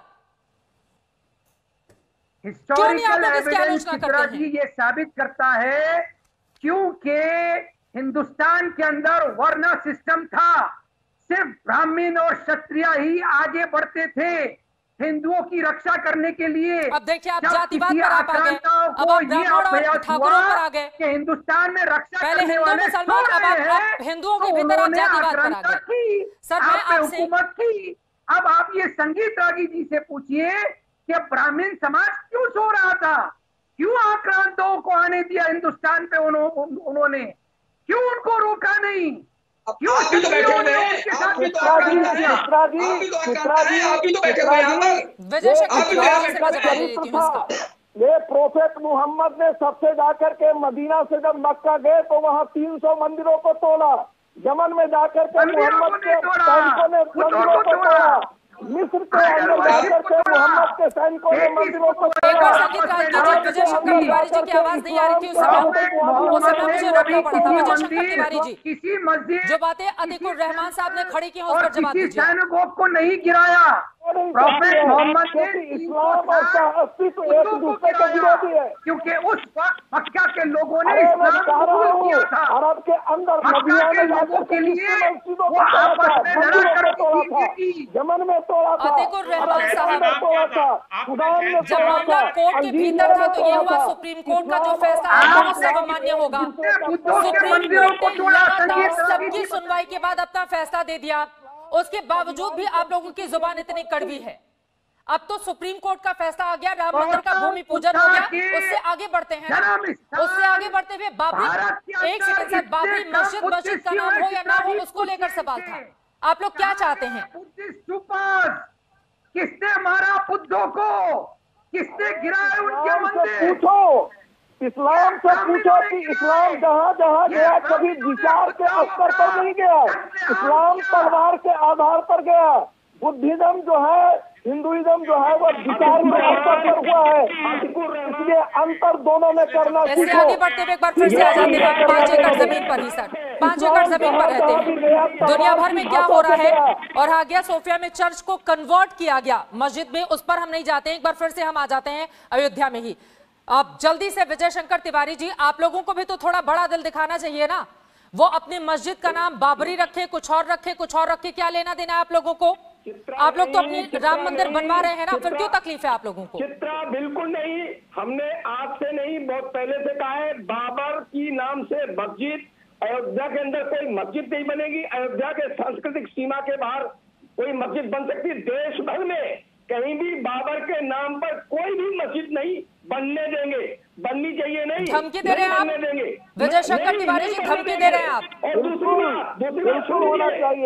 क्यों नहीं आप लोग इसकी आलोचना करते हैं? ये साबित करता है क्योंकि हिंदुस्तान के अंदर वर्ण सिस्टम था, सिर्फ ब्राह्मण और क्षत्रिय ही आगे बढ़ते थे हिंदुओं की रक्षा करने के लिए। अब देखिए आप जातिवाद पर आप आ गए, अब आप ब्राह्मण और ठाकुरों पर आ गए कि हिंदुस्तान में रक्षा पहले करने हिंदू वाले मुसलमान, अब आप, आप हिंदुओं के भीतर आप जातिवाद पर आ गए। सर मैं आपसे हुकूमत की, अब आप ये संगीत रागी जी से पूछिए कि ब्राह्मण समाज क्यों सो रहा था, क्यों आक्रांतों को आने दिया हिंदुस्तान पे उन्होंने, क्यों उनको रोका नहीं, क्यों ये प्रोफेट मोहम्मद ने सबसे जाकर के मदीना से जब मक्का गए तो वहाँ तीन सौ मंदिरों को तोड़ा, यमन में जाकर के मोहम्मद के सैनिकों ने मंदिरों को तोड़ा, मिस्र के अंदर जाकर के मोहम्मद के सैनिकों ने मंदिरों को तोड़ा। विजय शंकर तिवारी जी की आवाज नहीं आ रही थी उस समय, उस समय मुझे रोकना पड़ा था। विजय शंकर तिवारी जी, किसी मस्जिद जो बातें अतीकुर रहमान साहब ने खड़ी की हैं उस पर जवाब दीजिए। सैनिकों को नहीं गिराया, प्रोफेट मोहम्मद ने इस्लाम और अस्तित्व एक दूसरे के विरोधी है, क्योंकि उस वक्त मक्का के लोगों ने इस्लाम कबूल किया था। अरब के अंदर मक्का के लोगों के लिए वो आपस में लड़ा करती थी, यमन में तोड़ा था, अतीकुर रहमान साहब तोड़ा था, सुदान में जब मामला कोर्ट के भीतर था तो ये हुआ सुप्रीम कोर्ट का जो फैसला है वो सर्वमान्य होगा। सुप्रीम कोर्ट ने लगातार सबकी सुनवाई के बाद अपना फैसला दे दिया, उसके बावजूद भी आप लोगों की जुबान इतनी कड़वी है। अब तो सुप्रीम कोर्ट का फैसला आ गया, राम मंदिर का भूमि पूजन हो गया, उससे आगे बढ़ते हैं ना, उससे आगे बढ़ते हुए बाबरी, एक सेकंड सर, बाबरी मस्जिद मस्जिद का नाम हो या ना हो उसको लेकर सवाल था। आप लोग क्या चाहते हैं? किसने मारा बुद्धों को, किसने गिराया उनके मंदिर? पूछो, इस्लाम से पूछो कि इस्लाम जहाँ जहाँ गया कभी विचार के स्तर पर नहीं गया, इस्लाम तलवार के आधार पर गया। बुद्धिज्म जो है, हिंदुइज्म जो है वो विचार के स्तर पर हुआ है, इसलिए अंतर दोनों में करना सीखो। इससे आगे बढ़ते हुए एक बार फिर से आ जाते हैं पांच एकड़ जमीन पर ही सर, पांच एकड़ जमीन पर रहते हैं, दुनिया भर में क्या हो रहा है, और हागिया सोफिया में चर्च को कन्वर्ट किया गया मस्जिद में, उस पर हम नहीं जाते हैं। एक बार फिर से हम आ जाते हैं अयोध्या में ही। अब जल्दी से विजय शंकर तिवारी जी, आप लोगों को भी तो थोड़ा बड़ा दिल दिखाना चाहिए ना, वो अपनी मस्जिद का नाम बाबरी रखे, कुछ और रखे, कुछ और रखे, क्या लेना देना है आप लोगों को? आप लोग तो अपनी राम मंदिर बनवा रहे हैं ना, फिर क्यों तकलीफ है आप लोगों को? चित्रा बिल्कुल नहीं, हमने आज से नहीं बहुत पहले से कहा है, बाबर की नाम से मस्जिद, अयोध्या के अंदर कोई मस्जिद नहीं बनेगी, अयोध्या के सांस्कृतिक सीमा के बाहर कोई मस्जिद बन सकती, देश भर में कहीं भी बाबर के नाम पर कोई भी मस्जिद नहीं बनने देंगे, बननी चाहिए नहीं, धमकी दे रहे हैं आप देंगे। विजय शंकर तिवारी जी, धमकी दे रहे हैं आप। और दूसरी बात, दूसरी बात होना चाहिए,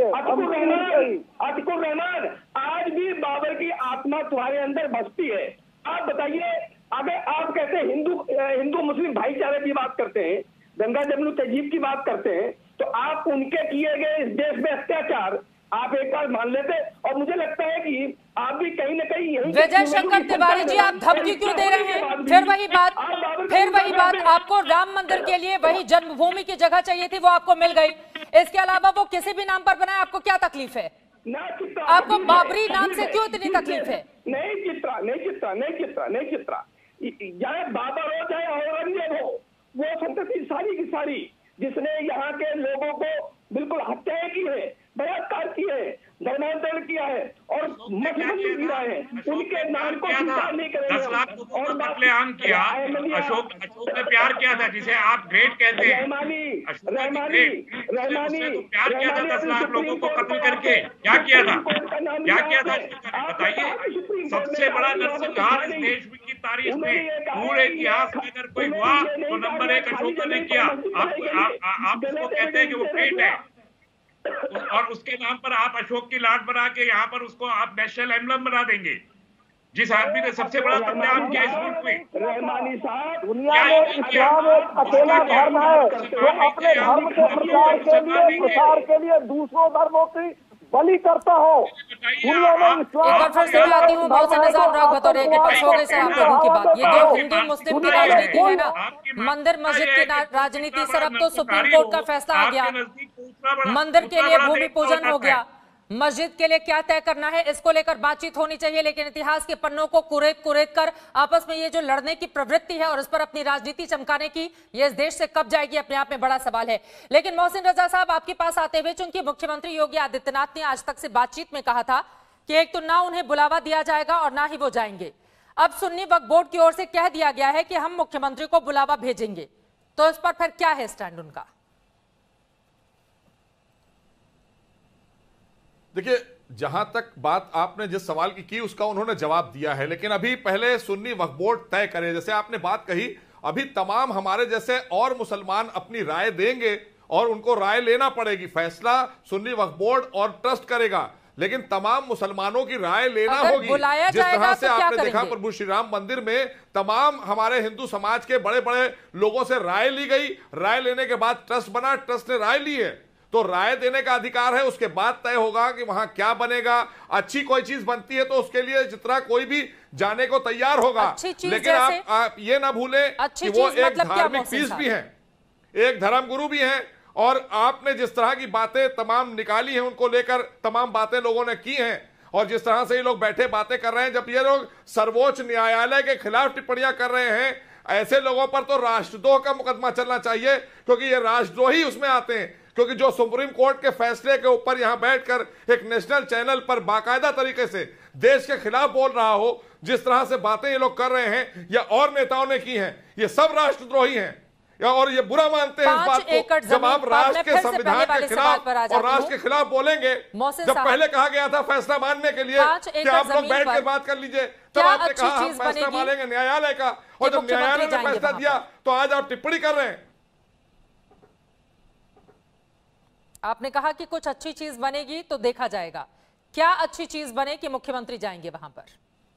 अतिकुर रहमान, आज भी बाबर की आत्मा तुम्हारे अंदर बसती है। आप बताइए, अगर आप कहते हैं हिंदू हिंदू मुस्लिम भाईचारे की बात करते हैं, गंगा जमुना तहजीब की बात करते हैं, तो आप उनके किए गए इस देश में अत्याचार आप एक बार मान लेते, और मुझे लगता है कि आप भी कहीं ना कहीं यही। विजय शंकर तिवारी जी, आप धमकी क्यों दे रहे हैं? फिर वही बात, फिर वही बात, आपको राम मंदिर के लिए वही जन्मभूमि की जगह चाहिए थी, वो आपको मिल गई, इसके अलावा वो किसी भी नाम पर बनाए, आपको क्या तकलीफ है? आपको बाबरी नाम से क्यों इतनी तकलीफ है? नहीं चित्रा, नहीं चित्रा, नहीं चित्रा, नहीं चित्रा, चाहे बाबर हो चाहे औरंगजेब हो, वो संतति सारी की सारी जिसने यहाँ के लोगों को बिल्कुल हत्याएं की है, बलात्कार किए है, धर्मांतरण किया है और मस्जिद गिराए हैं, उनके नाम को स्वीकार नहीं करेंगे। दस लाख लोगों को कत्लेआम किया, अशोक अशोक ने प्यार किया था, जिसे आप ग्रेट कहते हैं, रहमानी रहमानी रहमानी प्यार किया था, दस लाख लोगों को कत्ल करके क्या किया था, क्या किया था बताइए। सबसे बड़ा नरसंहार इस देश की तारीख में, पूरे इतिहास में अगर कोई हुआ तो नंबर एक अशोक ने किया। आप उसको कहते हैं कि वो ग्रेट है, और उसके नाम पर आप अशोक की लाट बना के यहाँ पर उसको आप नेशनल एम्बलम बना देंगे, जिस आदमी ने सबसे बड़ा कत्लेआम किया इस मुल्क में। रहमानी साहब, दुनिया में इस्लाम एक अकेला धर्म है जो अपने धर्म के प्रचार के लिए, प्रसार के लिए दूसरों धर्मों की बलि करता हो। दुनिया में एक बार फिर से लाती हूँ मोहसिन रजा अनुराग भदौरिया के पास, हो गई सर आप लोगों की बात, ये जो हिंदू मुस्लिम की राजनीति है ना, मंदिर मस्जिद की राजनीति सर, अब तो सुप्रीम कोर्ट का फैसला आ गया, मंदिर के लिए भूमि पूजन हो गया, मस्जिद के लिए क्या तय करना है इसको लेकर बातचीत होनी चाहिए, लेकिन इतिहास के पन्नों को कुरेद कुरेद कर आपस में ये जो लड़ने की प्रवृत्ति है और इस पर अपनी राजनीति चमकाने की, ये इस देश से कब जाएगी, अपने आप में बड़ा सवाल है। लेकिन मोहसिन रजा साहब, आपके पास आते हुए, चूंकि मुख्यमंत्री योगी आदित्यनाथ ने आज तक से बातचीत में कहा था कि एक तो ना उन्हें बुलावा दिया जाएगा और ना ही वो जाएंगे, अब सुन्नी वक्फ बोर्ड की ओर से कह दिया गया है कि हम मुख्यमंत्री को बुलावा भेजेंगे, तो इस पर फिर क्या है स्टैंड उनका? देखिए, जहां तक बात आपने जिस सवाल की की उसका उन्होंने जवाब दिया है, लेकिन अभी पहले सुन्नी वक्फ बोर्ड तय करे। जैसे आपने बात कही, अभी तमाम हमारे जैसे और मुसलमान अपनी राय देंगे और उनको राय लेना पड़ेगी, फैसला सुन्नी वक्फ बोर्ड और ट्रस्ट करेगा, लेकिन तमाम मुसलमानों की राय लेना होगी। जिस तरह से आपने देखा प्रभु श्री राम मंदिर में तमाम हमारे हिंदू समाज के बड़े बड़े लोगों से राय ली गई, राय लेने के बाद ट्रस्ट बना, ट्रस्ट ने राय ली है, तो राय देने का अधिकार है, उसके बाद तय होगा कि वहां क्या बनेगा। अच्छी कोई चीज बनती है तो उसके लिए जितना कोई भी जाने को तैयार होगा, लेकिन आप, आप ये ना भूलें कि वो एक मतलब धार्मिक पीस भी हैं, एक धर्मगुरु भी हैं, और आपने जिस तरह की बातें तमाम निकाली हैं उनको लेकर तमाम बातें लोगों ने की हैं, और जिस तरह से ये लोग बैठे बातें कर रहे हैं, जब ये लोग सर्वोच्च न्यायालय के खिलाफ टिप्पणियां कर रहे हैं, ऐसे लोगों पर तो राष्ट्रद्रोह का मुकदमा चलना चाहिए, क्योंकि ये राष्ट्रद्रोही उसमें आते हैं। क्योंकि जो सुप्रीम कोर्ट के फैसले के ऊपर यहां बैठकर एक नेशनल चैनल पर बाकायदा तरीके से देश के खिलाफ बोल रहा हो, जिस तरह से बातें ये लोग कर रहे हैं या और नेताओं ने की हैं, ये सब राष्ट्रद्रोही हैं। और ये बुरा मानते हैं इस बात को जब आप राष्ट्र के संविधान के खिलाफ और राष्ट्र के खिलाफ बोलेंगे। जब पहले कहा गया था फैसला मानने के लिए कि आप लोग बैठ कर बात कर लीजिए, तब आपने कहा हम फैसला मानेंगे न्यायालय का, और जब न्यायालय ने फैसला दिया तो आज आप टिप्पणी कर रहे हैं। आपने कहा कि कुछ अच्छी चीज बनेगी तो देखा जाएगा, क्या अच्छी चीज बने कि मुख्यमंत्री जाएंगे वहां पर?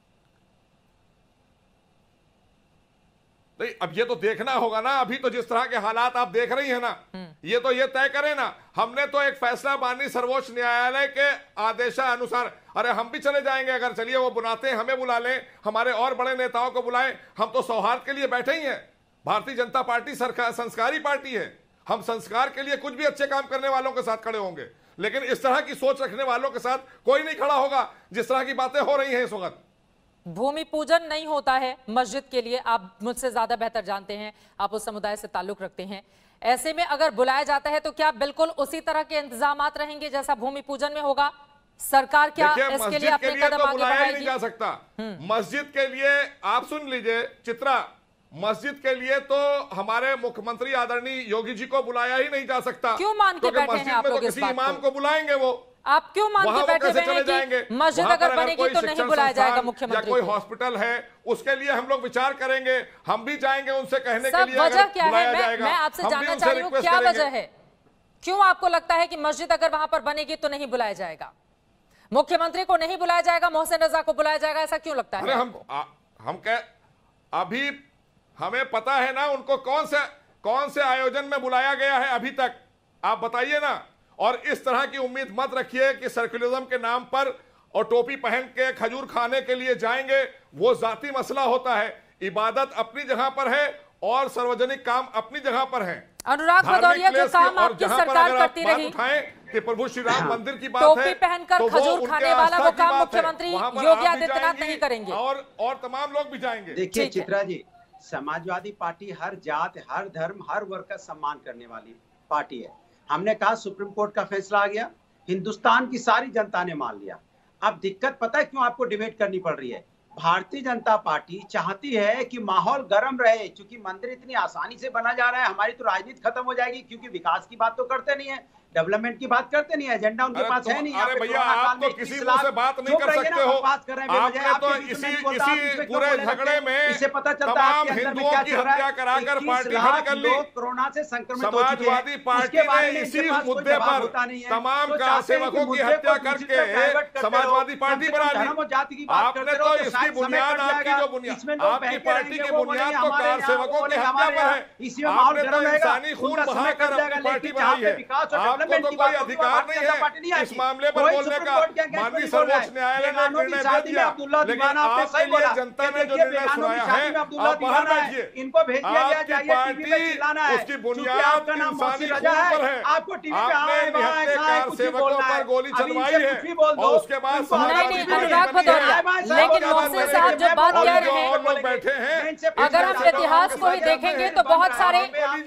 नहीं, अब ये तो देखना होगा ना। अभी तो जिस तरह के हालात आप देख रही हैं ना, ये तो ये तय करें ना। हमने तो एक फैसला मानी सर्वोच्च न्यायालय के आदेशानुसार। अरे हम भी चले जाएंगे, अगर चलिए वो बुलाते हैं हमें बुला लें, हमारे और बड़े नेताओं को बुलाएं। हम तो सौहार्द के लिए बैठे ही हैं। भारतीय जनता पार्टी सरकार संस्कारी पार्टी है। हम संस्कार के लिए कुछ भी अच्छे काम करने वालों के साथ खड़े होंगे, लेकिन इस तरह की सोच रखने वालों के साथ कोई नहीं खड़ा होगा जिस तरह की बातें हो रही हैं इस वक्त। भूमि पूजन नहीं होता है मस्जिद के लिए, आप मुझसे ज्यादा बेहतर जानते हैं, आप उस समुदाय से ताल्लुक रखते हैं। ऐसे में अगर बुलाया जाता है तो क्या बिल्कुल उसी तरह के इंतजामात रहेंगे जैसा भूमि पूजन में होगा? सरकार क्या इसके लिए अपने कदम आगे बढ़ाएगी? नहीं जा सकता मस्जिद के लिए। आप सुन लीजिए चित्रा, मस्जिद के लिए तो हमारे मुख्यमंत्री आदरणीय योगी जी को बुलाया ही नहीं जा सकता। क्यों मान के बैठे हैं आप लोग इस बात को? इमाम को बुलाएंगे वो। आप क्यों मान के बैठे हुए हैं कि मस्जिद अगर बनेगी तो नहीं बुलाया जाएगा मुख्यमंत्री? या कोई हॉस्पिटल है उसके लिए हम लोग विचार करेंगे, हम भी जाएंगे उनसे कहने के लिए। वजह क्या है? मैं, मैं आपसे जानना चाह रही हूँ क्या वजह है, क्यों आपको लगता है कि मस्जिद अगर वहां पर बनेगी तो नहीं बुलाया जाएगा? मुख्यमंत्री को नहीं बुलाया जाएगा, मोहसिन रजा को बुलाया जाएगा, ऐसा क्यों लगता है? हम हम कह अभी हमें पता है ना उनको कौन से कौन से आयोजन में बुलाया गया है अभी तक, आप बताइए ना। और इस तरह की उम्मीद मत रखिए कि सर्कुलरिज्म के नाम पर और टोपी पहन के खजूर खाने के लिए जाएंगे। वो जाती मसला होता है। इबादत अपनी जगह पर है और सार्वजनिक काम अपनी जगह पर है। अनुराग भदौरिया, जो काम आपकी सरकार करती रही कि प्रभु श्री राम मंदिर की बात टोपी पहनकर खजूर खाने वाला वो काम मुख्यमंत्री योगी आदित्यनाथ नहीं करेंगे, और और तमाम लोग भी जाएंगे। देखिए चित्रा जी, समाजवादी पार्टी हर जात, हर धर्म, हर वर्ग का सम्मान करने वाली पार्टी है। हमने कहा सुप्रीम कोर्ट का फैसला आ गया, हिंदुस्तान की सारी जनता ने मान लिया। अब दिक्कत पता है क्यों आपको डिबेट करनी पड़ रही है? भारतीय जनता पार्टी चाहती है कि माहौल गर्म रहे, क्योंकि मंदिर इतनी आसानी से बना जा रहा है, हमारी तो राजनीति खत्म हो जाएगी, क्योंकि विकास की बात तो करते नहीं है, डेवलपमेंट की बात करते नहीं है, एजेंडा उनके पास है नहीं। अरे भैया, आप तो किसी से बात नहीं कर सकते हो। आपने तो इसी इसी पूरे झगड़े में इसे पता चलता तमाम हिंदुओं की हत्या कराकर पार्टी खड़ी कर ली। कोरोना से संक्रमित समाजवादी पार्टी ने इसी मुद्दे पर तमाम कार सेवकों की हत्या करके समाजवादी पार्टी बना ली। आपने तो इसकी बुनियाद, आपकी जो बुनियाद, आपकी पार्टी की बुनियाद तो कार सेवकों की हत्या पर है। आपने तो इंसानी खून बहाकर अपनी पार्टी बनाई है। आपको तो कोई अधिकार नहीं है इस मामले पर बोलने का। माननीय सर्वोच्च न्यायालय ने निर्णय दे दिया, लेकिन आपके लिए जनता ने जो निर्णय सुनाया है, आप बाहर बैठिए। इनको भेज दिया गया, आपकी पार्टी उसकी बुनियाद इंसानी खून पर है। आपने निहत्थे सेवकों पर गोली चलवाई है और उसके बाद अनुराग भदौरिया, लेकिन मोहसिन साहब जो बात कह रहे हैं, बैठे हैं, अगर हम इतिहास को ही देखेंगे तो बहुत सारे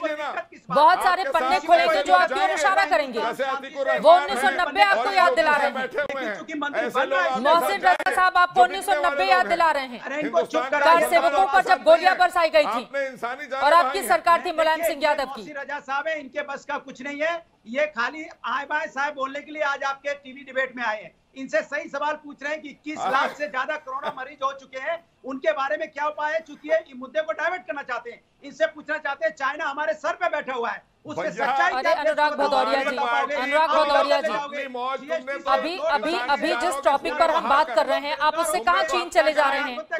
बहुत सारे पन्ने खुलेंगे जो आपकी ओर इशारा करेंगे। वो उन्नीस सौ नब्बे आपको याद दिला रहे हैं। मोहसिन रजा साहब आपको उन्नीस सौ नब्बे याद दिला रहे हैं, कार सेवकों पर जब गोलियां बरसाई गई थी और आपकी सरकार थी मुलायम सिंह यादव की। रजा साहब है, इनके बस का कुछ नहीं है। ये खाली आए बाय साहब बोलने के लिए आज आपके टीवी डिबेट में आए हैं। इनसे सही सवाल पूछ रहे हैं कि इक्कीस लाख से ज्यादा कोरोना मरीज हो चुके हैं, उनके बारे में क्या उपाय है? चूंकि ये मुद्दे को डाइवर्ट करना चाहते हैं, इनसे पूछना चाहते हैं चाइना हमारे सर पे बैठा हुआ है, उसके सच्चाई अरे अनुराग भदौरिया जी, अनुराग भदौरिया जी, अभी अभी अभी जिस टॉपिक पर हम बात कर रहे हैं आप उससे कहाँ चीन चले जा रहे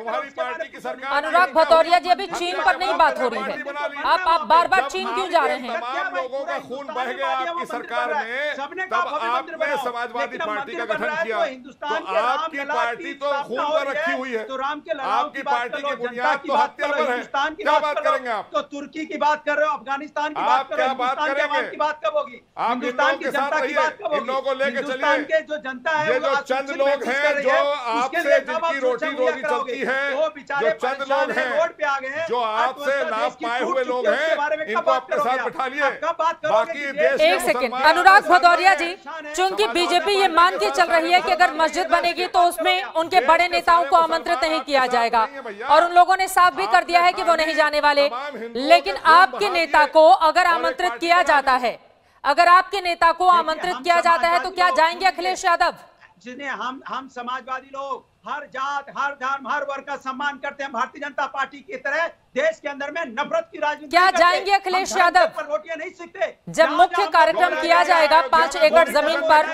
हैं? अनुराग भदौरिया जी, अभी चीन पर नहीं बात हो रही है, आप आप बार बार चीन क्यों जा रहे हैं? तमाम लोगों का खून बह गया आपकी सरकार में, तब आपने समाजवादी पार्टी का गठन किया। तो आपकी पार्टी तो खून पर रखी हुई है, आपकी पार्टी की बुनियाद तो हत्या पर है। क्या बात करेंगे आप? तो तुर्की की बात कर रहे हो, अफगानिस्तान की बात कर रहे हो, बात करेंगे। की बात कब होगी? आप इन लोगों के साथ रहिए, इन लोगों को लेके चलिए। हिंदुस्तान के जो जनता है, ये जो चंद लोग हैं जो आपसे जिनकी रोटी रोजी चलती है, जो चंद लोग हैं जो आपसे लाभ पाए हुए लोग हैं, इनको अपने साथ बिठा लिए। बाकी देश एक सेकंड, अनुराग भदौरिया जी, चूंकि बीजेपी ये मान के चल रही है कि अगर मस्जिद बनेगी तो उसमें उनके बड़े नेताओं को आमंत्रित नहीं किया जाएगा, और उन लोगों ने साफ भी कर दिया है कि वो नहीं जाने वाले, लेकिन आपके नेता को अगर आमंत्रित किया जाता है, अगर आपके नेता को आमंत्रित किया जाता है तो क्या जाएंगे अखिलेश यादव? जिन्हें हम हम समाजवादी लोग हर जात, हर धर्म, हर वर्ग का सम्मान करते हैं, भारतीय जनता पार्टी की तरह देश के अंदर में नफरत की राजनीति क्या जाएंगे अखिलेश यादव? पर रोटियां नहीं सीखते। जब मुख्य कार्यक्रम किया जाएगा पांच एकड़ जमीन पर,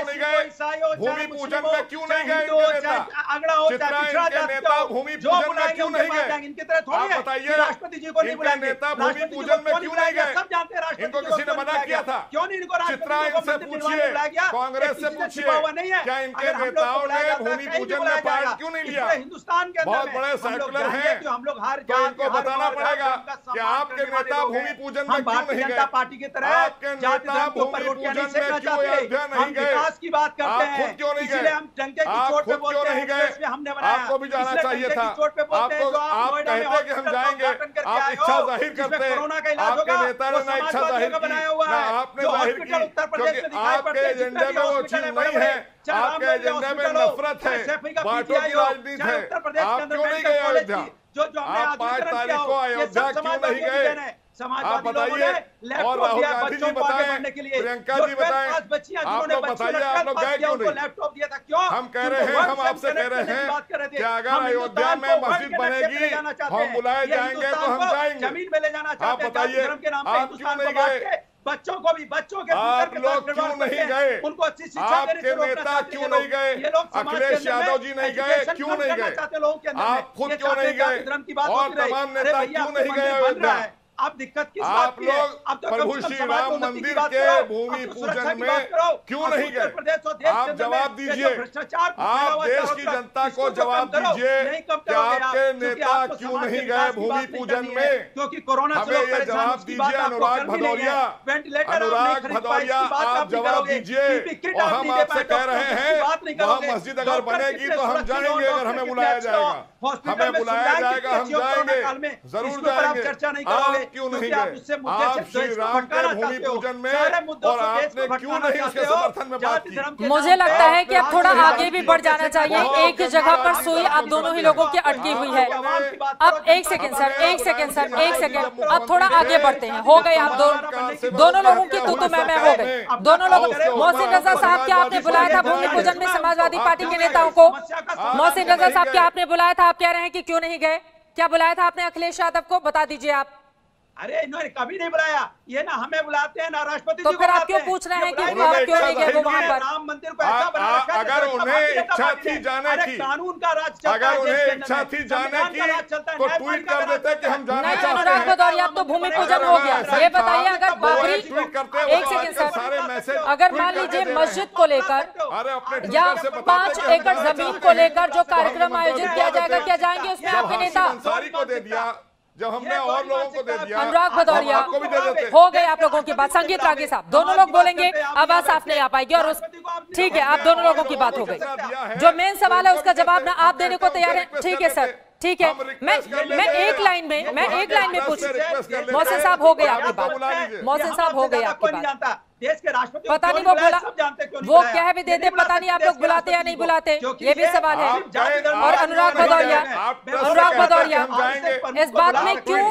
भूमि पूजन में क्यों नहीं गए अगड़ा हो जाए नेता? भूमि पूजन में क्यों नहीं गए? इनकी तरह थोड़ी बताइए, राष्ट्रपति जी को नहीं बुलाएंगे, नेता भूमि पूजन में क्यों नहीं गए? सब जानते हैं राष्ट्रपति इनको किसी ने मना किया था? क्यों नहीं इनको चित्रा इनसे पूछिए, कांग्रेस से पूछिए, क्या इनके नेताओं ने भूमि पूजन में पार्ट क्यों नहीं लिया? हिंदुस्तान के बहुत बड़े सेकुलर हैं, हम लोग हर तो इनको बताना पड़ेगा कि आपके नेता भूमि पूजन में क्यों नहीं गए? पार्टी की तरह आपके नेता भूमि पूजन में क्यों अयोध्या नहीं गए? विकास की बात करते हैं, आप खुद क्यों नहीं गए? हम डंके की आप चोट पे खुद क्यों बोलते नहीं गए? हमने बनाया, आपको भी जाना चाहिए था। आपको आप कहते कि हम जाएंगे, आप इच्छा जाहिर करते, आपके नेता ने ना इच्छा जाहिर की ना आपने जाहिर की, क्योंकि आपके एजेंडे में वो चीज नहीं है। आपके एजेंडे में नफरत है, बांटों की राजनीति है। आप क्यों नहीं गए अयोध्या? आप पांच तारीख को अयोध्या क्यों नहीं गए? आप बताइए, और राहुल गांधी जी बताएं, प्रियंका जी बताएं, आप लोग बताइए, आप लोग गए क्यों नहीं? हम कह रहे हैं, हम आपसे कह रहे हैं कि अगर अयोध्या में मस्जिद बनेगी हम बुलाए जाएंगे तो हम जाएंगे। जमीन में ले जाना चाहते हैं, आप बताइए, आप क्यों नहीं गए? बच्चों को भी, बच्चों के आप लोग क्यों नहीं गए? उनको अच्छी शिक्षा आपके नेता क्यों नहीं गए? अखिलेश यादव जी नहीं गए, क्यों नहीं गए? आप खुद क्यों नहीं गए? और तमाम नेता क्यों नहीं गए अयोध्या? अब दिक्कत किस आप बात की है? लोग अब तो प्रभु श्री राम मंदिर के भूमि पूजन में क्यों नहीं गए? आप जवाब दीजिए, आप देश की जनता को जवाब दीजिए कि आपके नेता क्यों नहीं गए भूमि पूजन में? क्योंकि कोरोना हमें ये जवाब दीजिए। अनुराग भदौरिया, अनुराग भदौरिया, आप जवाब दीजिए। और हम आपसे कह रहे हैं, वहाँ मस्जिद अगर बनेगी तो हम जाएंगे, अगर हमें बुलाया जाएगा, हमें बुलाया जाएगा, हम जाएंगे, जरूर जाएंगे। आप क्यों नहीं गए? आप श्री राम के भूमि पूजन में, और आपने क्यों नहीं उसके समर्थन में बात की? मुझे लगता है कि अब थोड़ा आगे भी बढ़ जाना चाहिए। एक ही जगह पर सुई आप दोनों ही लोगों की अटकी हुई है। अब एक सेकंड सर, एक सेकंड सर, एक सेकंड, अब थोड़ा आगे बढ़ते हैं। हो गए आप दो, दोनों लोगों की तू तू मैं मैं हो गए दोनों लोग। मोहसिन रजा साहब, क्या आपने बुलाया था भूमि पूजन में समाजवादी पार्टी के नेताओं को? मोहसिन रजा साहब, क्या आपने बुलाया था? आप कह रहे हैं कि क्यों नहीं गए? क्या बुलाया था आपने अखिलेश यादव को? बता दीजिए आप। अरे इन्होंने कभी नहीं बुलाया, ये ना हमें बुलाते हैं ना राष्ट्रपति तो जी फिर आप क्यों पूछ रहे हैं कि आप क्यों नहीं गए वो वहां पर? राम मंदिर को ऐसा बना रखा है, अगर उन्हें इच्छा थी जाने की, कानून का राज चलता है, अगर उन्हें इच्छा थी जाने की तो ट्वीट कर देते कि हम जाना चाहते हैं। अनुराग भदौरिया, अब तो भूमि पूजन हो गया। ये बताइए, अगर बाबरी, एक सेकंड सर, अगर मान लीजिए मस्जिद को लेकर या पांच एकड़ जमीन को लेकर जो कार्यक्रम आयोजित किया जाएगा, क्या जाएंगे उसमें आपके नेता? अंसारी को दे दिया, जब हमने और लोगों को दे दिया। अनुराग भदौरिया, हो गए आप लोगों की बात। संगीत रागी साहब, दोनों लोग बोलेंगे, आवाज साफ नहीं आ पाएगी। और उस ठीक है, आप दोनों लोगों की बात हो गई। जो मेन सवाल है उसका जवाब ना आप देने को तैयार हैं? ठीक है सर, ठीक है। मैं मैं एक लाइन में मैं एक लाइन में पूछ, मोहसिन साहब हो गए आपकी बात, मोहसिन साहब हो गई आपकी बात। देश के राष्ट्रपति पता नहीं वो बोला, वो कह भी देते, पता नहीं आप लोग बुलाते या नहीं बुलाते, ये भी सवाल है। और अनुराग भदौरिया, अनुराग भदौरिया, इस बात में क्यों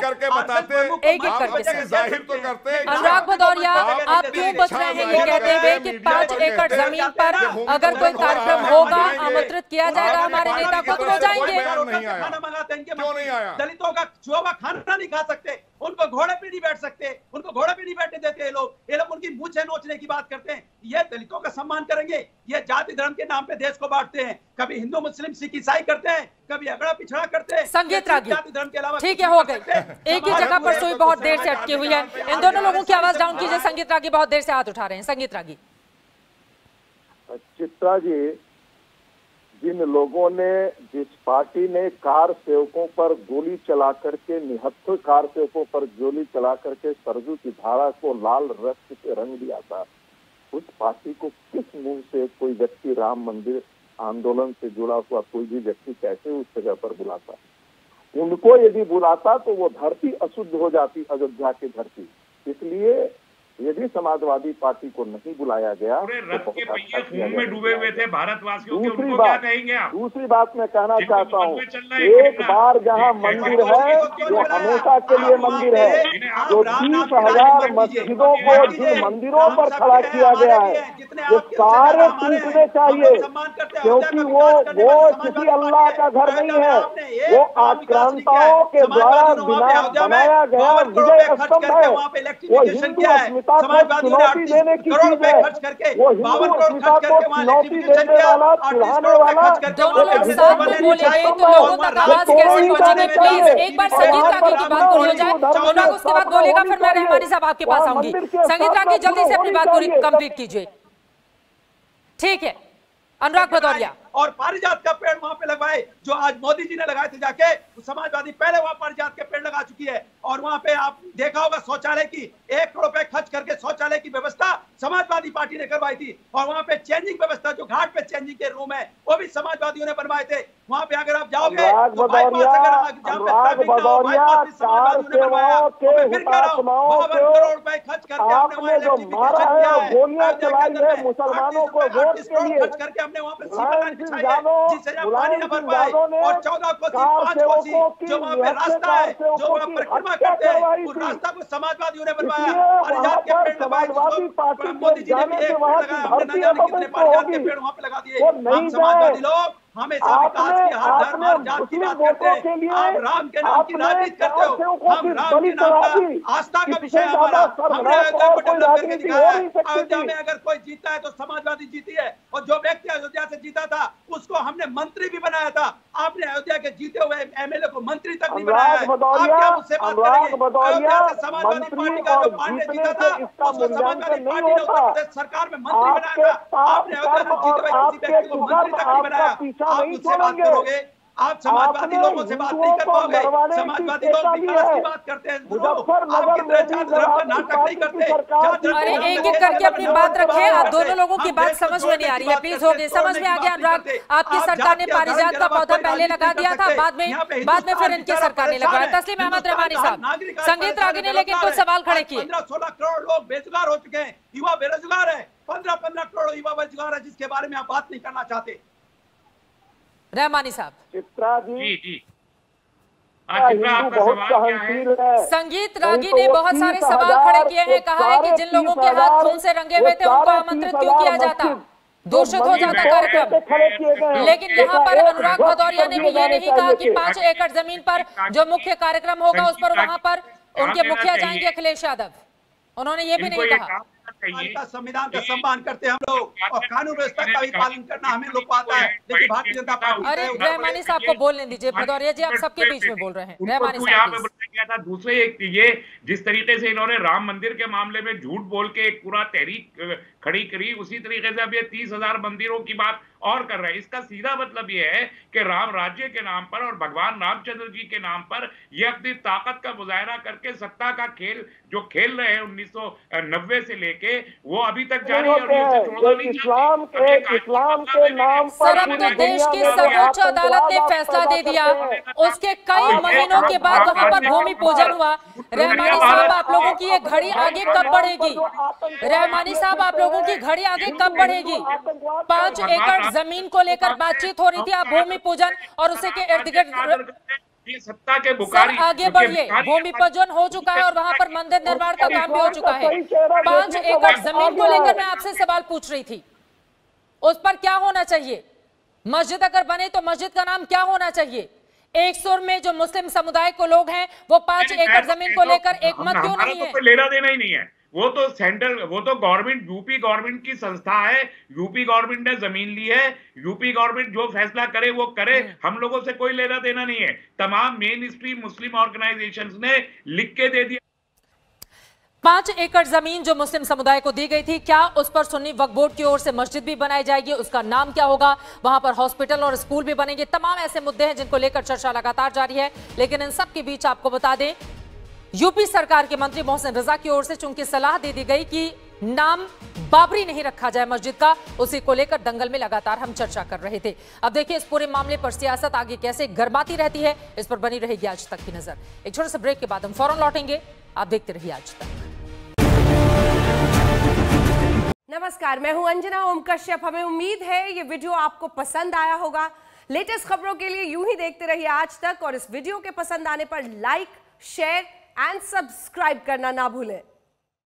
एक एक करके जाहिर तो करते? अनुराग भदौरिया, आप क्यों बच रहे हैं ये कहते हुए कि पांच एकड़ जमीन पर अगर कोई कार्यक्रम होगा, आमंत्रित किया जाएगा हमारे नेता को, तो वो जाएंगे? खाना मंगाते हैं, क्यों नहीं आया? दलितों का छुआ हुआ खाना नहीं खा सकते, उनको घोड़े पे नहीं बैठ सकते, उनको घोड़े पे नहीं बैठने देते ये लोग। ये लोग उनकी मूंछें नोचने की बात करते हैं। ये दलितों का सम्मान करेंगे? ये जाति धर्म के नाम पे देश को बांटते हैं, कभी हिंदू मुस्लिम सिख ईसाई करते हैं, कभी अगड़ा पिछड़ा करते हैं। संगीत रागी, जाति धर्म के अलावा ठीक है, हो गई। एक ही जगह पर सुई बहुत देर से अटकी हुई है। इन दोनों लोगों की आवाज डाउन कीजिए। संगीत रागी बहुत देर से हाथ उठा रहे हैं। संगीत रागी। चित्रा जी, जिन लोगों ने, जिस पार्टी ने कार सेवकों पर गोली चला करके, निहत्थे कार सेवकों पर गोली चला करके सरजू की धारा को लाल रक्त से रंग दिया था, उस पार्टी को किस मुंह से कोई व्यक्ति राम मंदिर आंदोलन से जुड़ा हुआ कोई भी व्यक्ति कैसे उस जगह पर बुलाता? उनको यदि बुलाता तो वो धरती अशुद्ध हो जाती, अयोध्या की धरती। इसलिए यदि समाजवादी पार्टी को नहीं बुलाया गया पूरे रथ तो के बहुत पहिए अच्छा किया खून में डूबे हुए थे भारतवासियों के, दूसरी उनको बात, क्या कहेंगे आप? दूसरी बात मैं कहना जिनको चाहता हूँ, मौत में चल रहा है एक कितना? बार जहाँ जिन- मंदिर जिनको है उसकी जो उसकी हमेशा के लिए मंदिर है, जो तीस हजार मस्जिदों को जिन मंदिरों पर खड़ा किया गया है, ये सारे टूटने चाहिए, क्योंकि वो वो किसी अल्लाह का घर नहीं है, वो आक्रांताओं के द्वारा बिना बनाया गया विजय स्तंभ है। वो हिंदू अस्मिता को चुनौती देने की चीज है, वो हिंदू अस्मिता को चुनौती देने वाला, चिढ़ाने वाला दोनों लोग साथ में बोलेंगे तो लोगों तक आवाज कैसे पहुंचेगी? प्लीज एक बार संगीत रागी की बात पूरी हो जाए, अनुराग उसके बाद बोलेगा, फिर मैं रहमानी साहब आपके पास आऊंगी। संगीत रागी जल्दी से अपनी बात पूरी कंप्लीट कीजिए। ठीक है, अनुराग भदौरिया। और पारिजात का पेड़ वहां पे लगवाए जो आज मोदी जी ने लगाए थे जाके, समाजवादी पहले वहां पारिजात के पेड़ लगा चुकी है। और वहां पे आप देखा होगा शौचालय की एक करोड़ रुपए खर्च करके शौचालय की व्यवस्था समाजवादी पार्टी ने करवाई थी। और वहां पे चेंजिंग व्यवस्था, जो घाट पे चेंजिंग के रूम है, वो भी समाजवादियों ने बनवाए थे। वहां पे अगर आप जाओगे तो बाईपास अगर जहाँ पे ट्रैफिक ना हो, बाईपास भी समाजवादियों ने बनवाया। मैं फिर कह रहा हूँ, बावन करोड़ रुपए खर्च करके हमने वहाँ इलेक्ट्रिफिकेशन किया है। गोलियां चलाई है मुसलमानों को वोट के लिए, खर्च करके हमने वहाँ पे सीमा बिछाई है जिससे जहाँ पानी न भर पाए। और चौदह कोसी, पांच कोसी जो वहाँ पे रास्ता है, जो वहाँ परिक्रमा करते हैं, उस रास्ता को समाजवादियों ने बनवाया। पारिजात के पेड़ लगाए, मोदी जी ने भी एक पेड़ लगाया, हमने न जाने कितने पारिजात के पेड़ वहाँ पे लगा दिए। हम समाजवादी लोग हमेशा विकास की, हर धर्म हर जात की बात करते हैं। आप राम के नाम की राजनीति करते हो, हम राम के नाम का आस्था का विषय हमारा, हमने अयोध्या को डेवलप करके दिखाया है। अयोध्या में अगर कोई जीता है तो समाजवादी जीती है, और जो व्यक्ति अयोध्या से जीता था उसको हमने मंत्री भी बनाया था। आपने अयोध्या के जीते हुए एमएलए को मंत्री तक नहीं बनाया है। आप क्या मुझसे बात करेंगे? अयोध्या से समाजवादी पार्टी का जो पांडे जीता था उसको समाजवादी पार्टी ने उत्तर प्रदेश सरकार में मंत्री बनाया था। आपने अयोध्या से जीते हुए किसी व्यक्ति को मंत्री तक नहीं बनाया। आप मुझसे बात करोगे? आप समाजवादी लोगों से बात नहीं कर पाओगे। समाजवादी लोग विकास की बात करते हैं, आप कितने जात धर्म का नाटक नहीं करते। अरे एक एक करके अपनी बात रखें, आप दोनों लोगों की बात समझ में नहीं आ रही है। प्लीज हो गई, समझ में आ गया अनुराग। आपकी सरकार ने पारिजात का पौधा पहले लगा दिया था, बाद में बाद में फिर इनकी सरकार ने लगाया। तस्लीम अहमद रहमानी साहब, संगीत रागी ने लेकिन कुछ सवाल खड़े किए। पंद्रह सोलह करोड़ लोग बेरोजगार हो चुके हैं, युवा बेरोजगार है, पंद्रह पंद्रह करोड़ युवा बेरोजगार है, जिसके बारे में आप बात नहीं करना चाहते। रहमानी साहब। चित्रा जी, जी जी बहुत सहनशील है। संगीत रागी ने बहुत सारे सवाल खड़े किए हैं, कहा है कि जिन लोगों के हाथ खून से रंगे हुए थे उनको आमंत्रित क्यों किया जाता, दूषित हो जाता कार्यक्रम। लेकिन यहाँ पर अनुराग भदौरिया ने भी ये नहीं कहा कि पांच एकड़ जमीन पर जो मुख्य कार्यक्रम होगा उस पर वहां पर उनके मुखिया जाएंगे अखिलेश यादव। उन्होंने ये भी नहीं कहा। संविधान का सम्मान करते हैं हम लोग, और कानून व्यवस्था का भी पालन करना हमें लोग को आता है, लेकिन भारतीय जनता पार्टी। अरे रहमानी साहब को बोलने दीजिए, भदौरिया जी आप सबके बीच में बोल रहे हैं। रहमानी साहब गया था। दूसरे एक ये जिस तरीके से इन्होंने राम मंदिर के मामले में झूठ बोल के एक पूरा तहरीक खड़ी करी, उसी तरीके से अब ये तीस हजार मंदिरों की बात और कर रहे हैं। इसका सीधा मतलब ये है कि राम राज्य के नाम पर और भगवान रामचंद्र जी के नाम पर ये अपनी ताकत का मुजाहरा करके सत्ता का खेल जो खेल रहे हैं उन्नीस सौ नब्बे से लेके, वो अभी तक जारी है। और इस्लाम के इस्लाम के नाम पर अब तो देश की सर्वोच्च अदालत ने फैसला दे दिया, उसके कई महीनों के बाद वहां पर भूमि पूजन हुआ। रहमानी साहब आप लोगों की ये घड़ी आगे कब बढ़ेगी? रहमानी साहब आप लोगों की घड़ी आगे कब बढ़ेगी? पांच एकड़ जमीन को लेकर बातचीत हो रही थी, आप भूमि पूजन और उसे के इर्द गिर्द सत्ता के बुखारी आगे बढ़िए। भूमि पूजन हो चुका है और वहां पर मंदिर निर्माण का काम भी हो चुका है। पांच एकड़ जमीन को लेकर मैं आपसे सवाल पूछ रही थी, उस पर क्या होना चाहिए? मस्जिद अगर बने तो मस्जिद का नाम क्या होना चाहिए? एक सुर में जो मुस्लिम समुदाय को लोग हैं वो पांच एकड़ जमीन को लेकर एक मत क्यों नहीं है? लेना देना ही नहीं है। वो तो सेंट्रल, वो तो गवर्नमेंट, यूपी गवर्नमेंट की संस्था है। यूपी गवर्नमेंट ने जमीन ली है, यूपी गवर्नमेंट जो फैसला करे वो करे, हम लोगों से कोई लेना देना नहीं है। तमाम मेन स्ट्रीम मुस्लिम ऑर्गेनाइजेशंस ने लिख के दे दिया। पांच एकड़ जमीन जो मुस्लिम समुदाय को दी गई थी, क्या उस पर सुन्नी वक्फ बोर्ड की ओर से मस्जिद भी बनाई जाएगी? उसका नाम क्या होगा? वहां पर हॉस्पिटल और स्कूल भी बनेंगे? तमाम ऐसे मुद्दे हैं जिनको लेकर चर्चा लगातार जारी है। लेकिन इन सब के बीच आपको बता दें, यूपी सरकार के मंत्री मोहसिन रजा की ओर से चूंकि सलाह दे दी गई कि नाम बाबरी नहीं रखा जाए मस्जिद का, उसी को लेकर दंगल में लगातार हम चर्चा कर रहे थे। अब देखिए इस पूरे मामले पर सियासत आगे कैसे गरमाती रहती है, इस पर बनी रहेगी आज तक की नजर। एक छोटे से ब्रेक के बाद हम फौरन लौटेंगे, आप देखते रहिए आज तक। नमस्कार, मैं हूं अंजना ओम कश्यप। हमें उम्मीद है ये वीडियो आपको पसंद आया होगा। लेटेस्ट खबरों के लिए यूं ही देखते रहिए आज तक, और इस वीडियो के पसंद आने पर लाइक, शेयर एंड सब्सक्राइब करना ना भूलें।